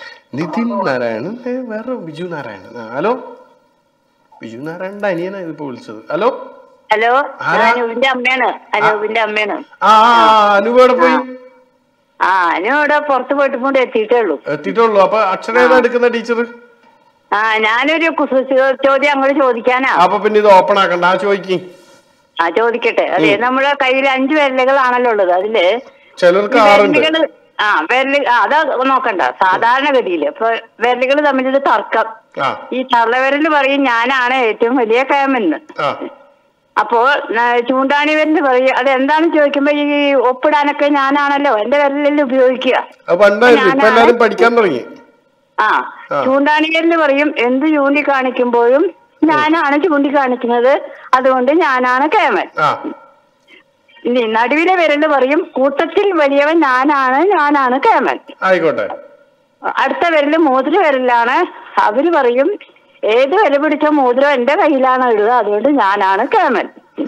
വേറെ ബിജു നാരായണൻ. ഹലോ, ബിജു നാരായണന്റെ അനിയനാ ഇതിപ്പോ വിളിച്ചത്. ഹലോ. അനൂപിന്റെ അമ്മയാണ്. അനുവിടെ പോയി? അനുവിടെ പുറത്ത് പോയിട്ട് എത്തിയിട്ടേ ഉള്ളൂ. അപ്പൊ അക്ഷരം ഏതാ എടുക്കുന്ന ടീച്ചർ? ഞാനൊരു ചോദ്യം അങ്ങോട്ട് ചോദിക്കാനാ. അപ്പൊ പിന്നെ ഇത് ഓപ്പൺ ആക്കണ്ട, ചോദിക്കും. ചോദിക്കട്ടെ. അതെ, നമ്മുടെ കയ്യിൽ 5 വിരലുകളാണല്ലോ ഉള്ളത്. അതില് ചിലർക്ക് വിരലുകള് അതാ നോക്കണ്ട. സാധാരണഗതിയില് ഇപ്പൊ വിരലുകൾ തമ്മിലൊരു തർക്കം. ഈ തള്ളവിരല് പറയും ഞാനാണ് ഏറ്റവും വലിയ കേമെന്ന്. അപ്പോ ചൂണ്ടാണി വിരല് പറയും അതെന്താണെന്ന് ചോദിക്കുമ്പോ ഈ ഒപ്പിടാനൊക്കെ ഞാനാണല്ലോ എന്റെ വിരലിൽ ഉപയോഗിക്കുക. പഠിക്കാൻ തുടങ്ങി. ചൂണ്ടാണി വിരല് പറയും എന്ത് ചൂണ്ടിക്കാണിക്കുമ്പോഴും ഞാനാണ് ചൂണ്ടിക്കാണിക്കുന്നത്, അതുകൊണ്ട് ഞാനാണ് കേമൻ. ഇനി നടുവിലെ വിരല് പറയും കൂട്ടത്തിൽ വലിയവൻ ഞാനാണ് കേമൻ. ആയിക്കോട്ടെ. അടുത്ത വിരല് മോതിര വിരലാണ്. അവര് പറയും ഏത് വില പിടിച്ച മോതിരം എന്റെ കയ്യിലാണ് ഉള്ളത്, അതുകൊണ്ട് ഞാനാണ് കേമൻ.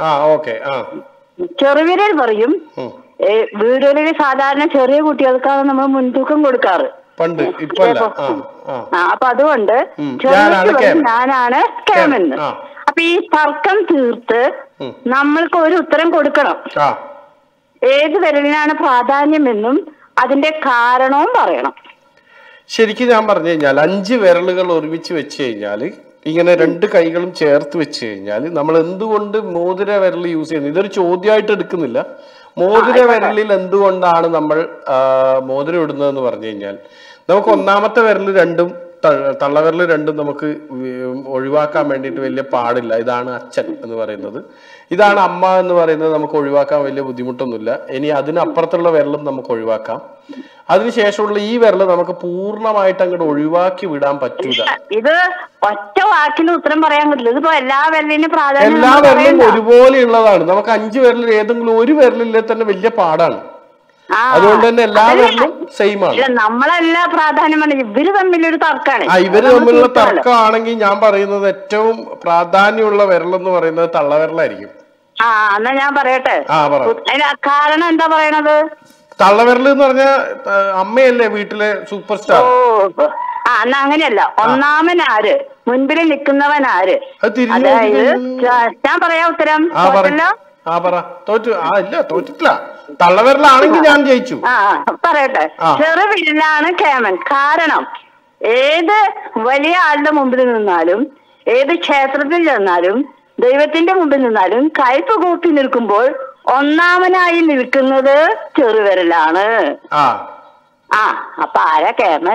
ചെറുവിരൽ പറയും വീടുകളിൽ സാധാരണ ചെറിയ കുട്ടികൾക്കാണ് നമ്മൾ മുൻതൂക്കം കൊടുക്കാറ്. അപ്പൊ അതുകൊണ്ട് ഞാനാണ് കേമെന്ന്. അപ്പൊ ഈ തർക്കം തീർത്ത് നമ്മൾക്ക് ഒരു ഉത്തരം കൊടുക്കണം. ഏത് വിരലിനാണ് പ്രാധാന്യമെന്നും അതിന്റെ കാരണവും പറയണം. ശരിക്കും ഞാൻ പറഞ്ഞു കഴിഞ്ഞാൽ 5 വിരലുകൾ ഒരുമിച്ച് വെച്ച് കഴിഞ്ഞാല് ഇങ്ങനെ 2 കൈകളും ചേർത്ത് വെച്ച് കഴിഞ്ഞാൽ നമ്മൾ എന്തുകൊണ്ട് മോതിര വിരൽ യൂസ് ചെയ്യുന്നത്? ഇതൊരു ചോദ്യമായിട്ട് എടുക്കുന്നില്ല. മോതിര വിരലിൽ എന്തുകൊണ്ടാണ് നമ്മൾ മോതിരം ഇടുന്നതെന്ന് പറഞ്ഞു കഴിഞ്ഞാൽ നമുക്ക് ഒന്നാമത്തെ വിരൽ രണ്ടും തള്ളവിരൽ രണ്ടും നമുക്ക് ഒഴിവാക്കാൻ വേണ്ടിയിട്ട് വലിയ പാടില്ല. ഇതാണ് അച്ഛൻ എന്ന് പറയുന്നത്, ഇതാണ് അമ്മ എന്ന് പറയുന്നത്. നമുക്ക് ഒഴിവാക്കാൻ വലിയ ബുദ്ധിമുട്ടൊന്നുമില്ല. ഇനി അതിനപ്പുറത്തുള്ള വിരലും നമുക്ക് ഒഴിവാക്കാം. അതിനുശേഷമുള്ള ഈ വിരല് നമുക്ക് പൂർണ്ണമായിട്ട് അങ്ങോട്ട് ഒഴിവാക്കി വിടാൻ പറ്റൂല. ഇത് ഒറ്റ വാക്കിൽ ഉത്തരം പറയാൻ പറ്റില്ല. ഇതിപ്പോ എല്ലാ വിരലും ഒരുപോലെയുള്ളതാണ്. നമുക്ക് 5 വിരലിൽ ഏതെങ്കിലും ഒരു വിരലില്ലേ തന്നെ വലിയ പാടാണ്. അതുകൊണ്ട് തന്നെ എല്ലാ വിരലും സെയിം ആണ്. നമ്മളല്ല പ്രാധാന്യമാണ്, ഇവര് തമ്മിലൊരു തർക്കമാണ്. ഇവര് തമ്മിലുള്ള തർക്കമാണെങ്കിൽ ഞാൻ പറയുന്നത് ഏറ്റവും പ്രാധാന്യമുള്ള വിരലെന്ന് പറയുന്നത് തള്ളവിരലായിരിക്കും. എന്നാ ഞാൻ പറയട്ടെ കാരണം എന്താ പറയണത്? തള്ളവിരൽ എന്ന് പറഞ്ഞാൽ അമ്മയല്ലേ വീട്ടിലെ സൂപ്പർ സ്റ്റാർ. എന്നാ അങ്ങനെയല്ല, ഒന്നാമനാര്, മുൻപിൽ നിൽക്കുന്നവൻ ആര്? അതായത് ഞാൻ പറയാ ഉത്തരം തോറ്റിട്ടില്ല. തള്ളവിരലാണെങ്കിൽ ഞാൻ ജയിച്ചു. പറയട്ടെ. ചെറുവിരലാണ് കേമൻ. കാരണം ഏത് വലിയ ആളുടെ മുമ്പിൽ നിന്നാലും, ഏത് ക്ഷേത്രത്തിൽ ചെന്നാലും, ദൈവത്തിന്റെ മുമ്പിൽ നിന്നാലും കയ്പ് കൂപ്പി നിൽക്കുമ്പോൾ ഒന്നാമനായി നിൽക്കുന്നത് ചെറുവിരലാണ്. അപ്പൊ ആരാ കേമൻ?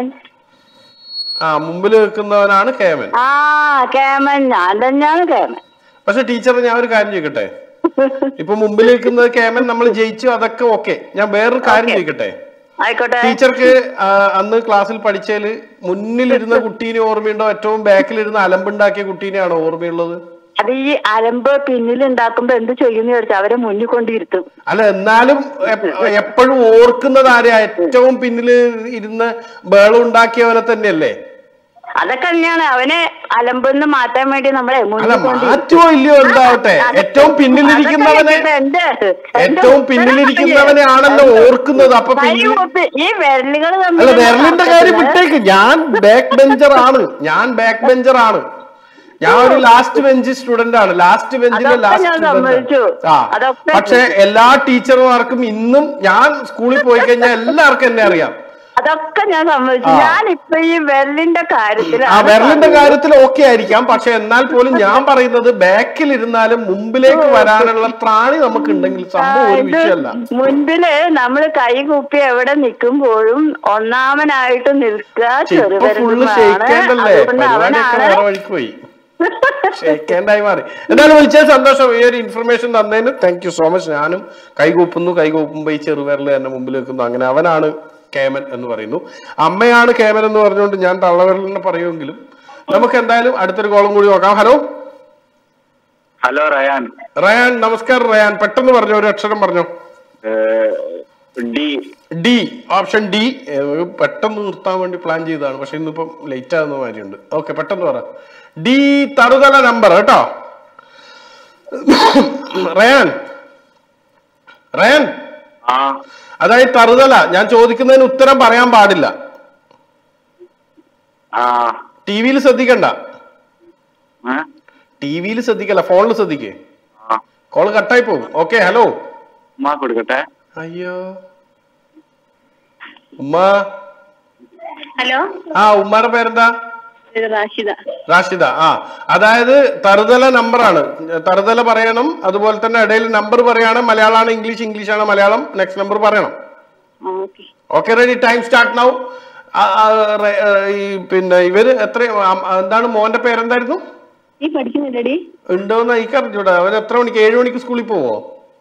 മുമ്പിൽ നിൽക്കുന്നവനാണ് കേമൻ. കേമൻ ഞാൻ തന്നെയാണ് കേമൻ. പക്ഷെ ടീച്ചർ ഞാൻ ഒരു കാര്യം ചോദിക്കട്ടെ, ഇപ്പൊ മുമ്പിൽ നിൽക്കുന്നത് കേമൻ, നമ്മൾ ജയിച്ചു, അതൊക്കെ ഓക്കെ. ഞാൻ വേറൊരു കാര്യം ചോദിക്കട്ടെ. ടീച്ചർക്ക് അന്ന് ക്ലാസ്സിൽ പഠിച്ചതില് മുന്നിലിരുന്ന കുട്ടീനെ ഓർമ്മയുണ്ടോ? ഏറ്റവും ബാക്കിലിരുന്ന അലമ്പുണ്ടാക്കിയ കുട്ടീനെയാണോ ഓർമ്മയുള്ളത്? അത് ഈ അലമ്പ് പിന്നിൽ ഉണ്ടാക്കുമ്പോ എന്ത് ചെയ്യുന്ന ചോദിച്ചാൽ അവരെ മുന്നിൽ കൊണ്ടിരുത്തും. അല്ല, എന്നാലും എപ്പോഴും ഓർക്കുന്നത് ആരെയാ? ഏറ്റവും പിന്നിൽ ഇരുന്ന് ബഹളം ഉണ്ടാക്കിയവനെ തന്നെയല്ലേ? അതൊക്കെ തന്നെയാണ് അവനെ അലമ്പെന്ന് മാറ്റാൻ വേണ്ടി നമ്മളെ മാറ്റോ ഇല്ലയോ എന്താവട്ടെ, ഏറ്റവും പിന്നിലിരിക്കുന്നവനെ ആണല്ലോ ഓർക്കുന്നത്. അപ്പൊ ഈ വിരലുകൾ അല്ല, വിരലിന്റെ കാര്യം വിട്ടേക്ക്. ഞാൻ ബാക്ക് ബെഞ്ചർ ആണ്. ഞാൻ ഒരു ലാസ്റ്റ് ബെഞ്ച് സ്റ്റുഡന്റ് ആണ്. ലാസ്റ്റ് ബെഞ്ചിലെ പക്ഷെ എല്ലാ ടീച്ചർമാർക്കും ഇന്നും ഞാൻ സ്കൂളിൽ പോയി കഴിഞ്ഞാൽ എല്ലാവർക്കും എന്നെ അറിയാം. അതൊക്കെ ഞാൻ സമ്മതിച്ചു. ഞാനിപ്പോ ഈ വിരലിന്റെ കാര്യത്തിൽ ഓക്കെ ആയിരിക്കാം. പക്ഷെ എന്നാൽ പോലും ഞാൻ പറയുന്നത് ബാക്കിൽ ഇരുന്നാലും മുമ്പിലേക്ക് വരാനുള്ള ത്രാണി നമുക്ക് ഉണ്ടെങ്കിൽ സംഭവം ഒരു വിഷയമല്ല. മുൻപില് നമ്മള് കൈ കൂപ്പി എവിടെ നിൽക്കുമ്പോഴും ഒന്നാമനായിട്ട് നിൽക്കുക വഴിക്ക് പോയി ഷെയ്ക്കേണ്ടായി മാറി. എന്തായാലും വിളിച്ചത് സന്തോഷം. ഈ ഒരു ഇൻഫർമേഷൻ തന്നതിന് താങ്ക് യു സോ മച്ച്. ഞാനും കൈകൂപ്പുമ്പോ ഈ ചെറുവിരൽ തന്നെ മുമ്പിൽ വെക്കുന്നു. അങ്ങനെ അവനാണ് കേമൻ എന്ന് പറയുന്നു. അമ്മയാണ് കേമൻ എന്ന് പറഞ്ഞുകൊണ്ട് ഞാൻ തള്ളവിരലിനെ പറയുമെങ്കിലും നമുക്ക് എന്തായാലും അടുത്തൊരു കോളും കൂടി നോക്കാം. ഹലോ റയാൻ നമസ്കാരം. റയാൻ പെട്ടെന്ന് പറഞ്ഞോ, ഒരു അക്ഷരം പറഞ്ഞോ. D, option D. പെട്ടെന്ന് നിർത്താൻ വേണ്ടി പ്ലാൻ ചെയ്തതാണ്, പക്ഷെ ഇന്നിപ്പം ലേറ്റ് ആകുന്ന മാതിരിയുണ്ട്. ഓക്കെ, പെട്ടെന്ന് പറ. ഡി തറുതല നമ്പർ കേട്ടോ. റയാൻ അതായത് തറുതല. ഞാൻ ചോദിക്കുന്നതിന് ഉത്തരം പറയാൻ പാടില്ല. ടിവിയിൽ ശ്രദ്ധിക്കണ്ട, ടിവിയിൽ ശ്രദ്ധിക്കല്ല, ഫോണിൽ ശ്രദ്ധിക്കേ. കോള് കട്ടായി പോകും. Okay, hello. കൊടുക്കട്ടെ. അയ്യോ ഉമ്മ. ഹലോ. ഉമ്മാരുടെ പേരെന്താ? റാഷിദ. ആ, അതായത് തറുതല നമ്പറാണ്, തറുതല പറയണം. അതുപോലെ തന്നെ ഇടയിൽ നമ്പർ പറയാണ്. മലയാളമാണ് ഇംഗ്ലീഷ്, ഇംഗ്ലീഷ് ആണ് മലയാളം. നെക്സ്റ്റ് നമ്പർ പറയണം. Okay, ready, time start now. ഈ പിന്നെ ഇവര് എത്ര, എന്താണ് മോന്റെ പേരെന്തായിരുന്നു? ഉണ്ടോന്ന് എനിക്ക് അറിഞ്ഞൂടാ. അവൻ എത്ര മണിക്ക്? 7 മണിക്ക് സ്കൂളിൽ പോവോ?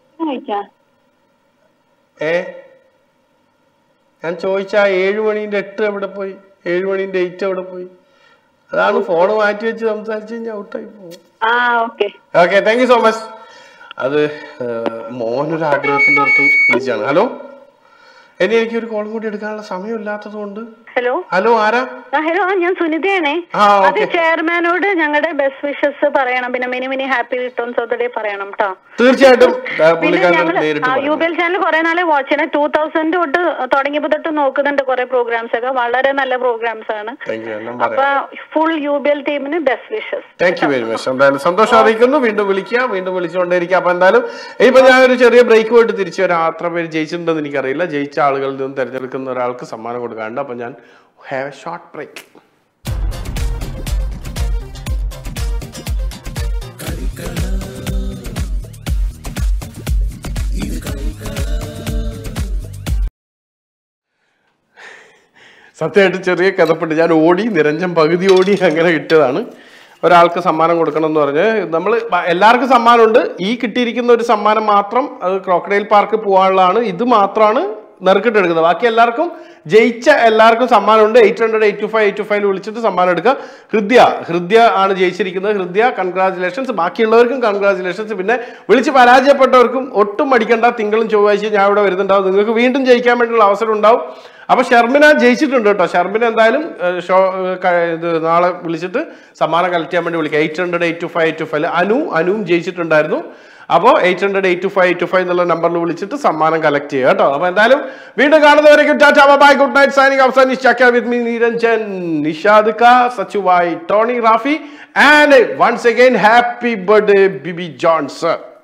ഞാൻ ചോദിച്ച 7 മണീന്റെ 8 എവിടെ പോയി? 7 മണീന്റെ 8 എവിടെ പോയി? അതാണ് ഫോണ് മാറ്റി വെച്ച് സംസാരിച്ചു കഴിഞ്ഞാൽ ഔട്ടായി പോകും. Okay, thank you so much. അത് മോനൊരു ആഗ്രഹത്തിന്റെ അടുത്ത് വിളിച്ചാണ്. ഹലോ, എനിക്കൊരു കോൾ കൂടി എടുക്കാനുള്ള സമയമില്ലാത്തത് കൊണ്ട്. ഹലോ, ആരാ? ഹലോ, ഞാൻ സുനിതയാണേ. അത് ചെയർമാനോട് ഞങ്ങളുടെ ബെസ്റ്റ് വിഷസ് പറയണം, പിന്നെ many many happy returns of the day പറയണം കേട്ടോ. തീർച്ചയായിട്ടും. യൂബിഎൽ ചാനൽ കുറെ നാളെ വാച്ച് ചെയ്യണം. 2000 തൊട്ട് തുടങ്ങിയപ്പോ തൊട്ട് നോക്കുന്നുണ്ട് കുറെ പ്രോഗ്രാംസ് ഒക്കെ. വളരെ നല്ല പ്രോഗ്രാംസ് ആണ്. അപ്പൊ ഫുൾ യൂബിഎൽ ടീമിന് best wishes. Thank you very much. എന്തായാലും സന്തോഷം അറിയിക്കുന്നു. വീണ്ടും വിളിക്കുക, വീണ്ടും വിളിച്ചുകൊണ്ടേയിരിക്കുക. അപ്പൊ എന്തായാലും ഇപ്പൊ ഞാൻ ഒരു ചെറിയ ബ്രേക്ക് പോയിട്ട് തിരിച്ചു വരാം. അത്ര പേര് ജയിച്ചിട്ടുണ്ടെന്ന് എനിക്കറിയില്ല. ജയിച്ച ആളുകളിൽ നിന്ന് തിരഞ്ഞെടുക്കുന്ന ഒരാൾക്ക് സമ്മാനം കൊടുക്കാണ്ട്. അപ്പൊ ഞാൻ have a short break. സത്യമായിട്ട് ചെറിയ കഥപ്പെട്ട് ഞാൻ ഓടി, നിരഞ്ജൻ പകുതി ഓടി, അങ്ങനെ കിട്ടിയതാണ്. ഒരാൾക്ക് സമ്മാനം കൊടുക്കണം എന്ന് പറഞ്ഞ് നമ്മൾ എല്ലാവർക്കും സമ്മാനമുണ്ട്. ഈ കിട്ടിയിരിക്കുന്ന ഒരു സമ്മാനം മാത്രം അത് ക്രോക്കഡൈൽ പാർക്ക് പോകാനുള്ളതാണ്. ഇത് മാത്രമാണ് നറുക്കിട്ടെടുക്കുന്നത്. ബാക്കി എല്ലാവർക്കും ജയിച്ച എല്ലാവർക്കും സമ്മാനമുണ്ട്. 800-825-825 വിളിച്ചിട്ട് സമ്മാനം എടുക്കുക. ഹൃദ്യ ആണ് ജയിച്ചിരിക്കുന്നത്. ഹൃദ്യ, കൺഗ്രാജുലേഷൻസ്. ബാക്കിയുള്ളവർക്കും കൺഗ്രാജുലേഷൻസ്. പിന്നെ വിളിച്ച് പരാജയപ്പെട്ടവർക്കും ഒട്ടും മടിക്കണ്ട. തിങ്കളും ചൊവ്വാഴ്ചയും ഞാൻ ഇവിടെ വരുന്നുണ്ടാവും. നിങ്ങൾക്ക് വീണ്ടും ജയിക്കാൻ വേണ്ടിയുള്ള അവസരം ഉണ്ടാവും. അപ്പൊ ഷർമിന ജയിച്ചിട്ടുണ്ട് കേട്ടോ. ഷർമിന എന്തായാലും ഇത് നാളെ വിളിച്ചിട്ട് സമ്മാനം കളക്ട് ചെയ്യാൻ വേണ്ടി വിളിക്കുക. 800-825-825. അനുവും ജയിച്ചിട്ടുണ്ടായിരുന്നു. അപ്പോൾ 800-825-825 എന്നുള്ള നമ്പറിൽ വിളിച്ചിട്ട് സമ്മാനം കളക്ട് ചെയ്യുക കേട്ടോ. അപ്പൊ എന്തായാലും വീണ്ടും കാണുന്നവരേക്കും tata bye, good night, signing off. Saneesh ചക്ക വിത്ത് മീ, നിരഞ്ജൻ, നിഷാദ് ക, സച്ചുവായി, Tony, Rafi, and once again happy birthday Bibi John sir.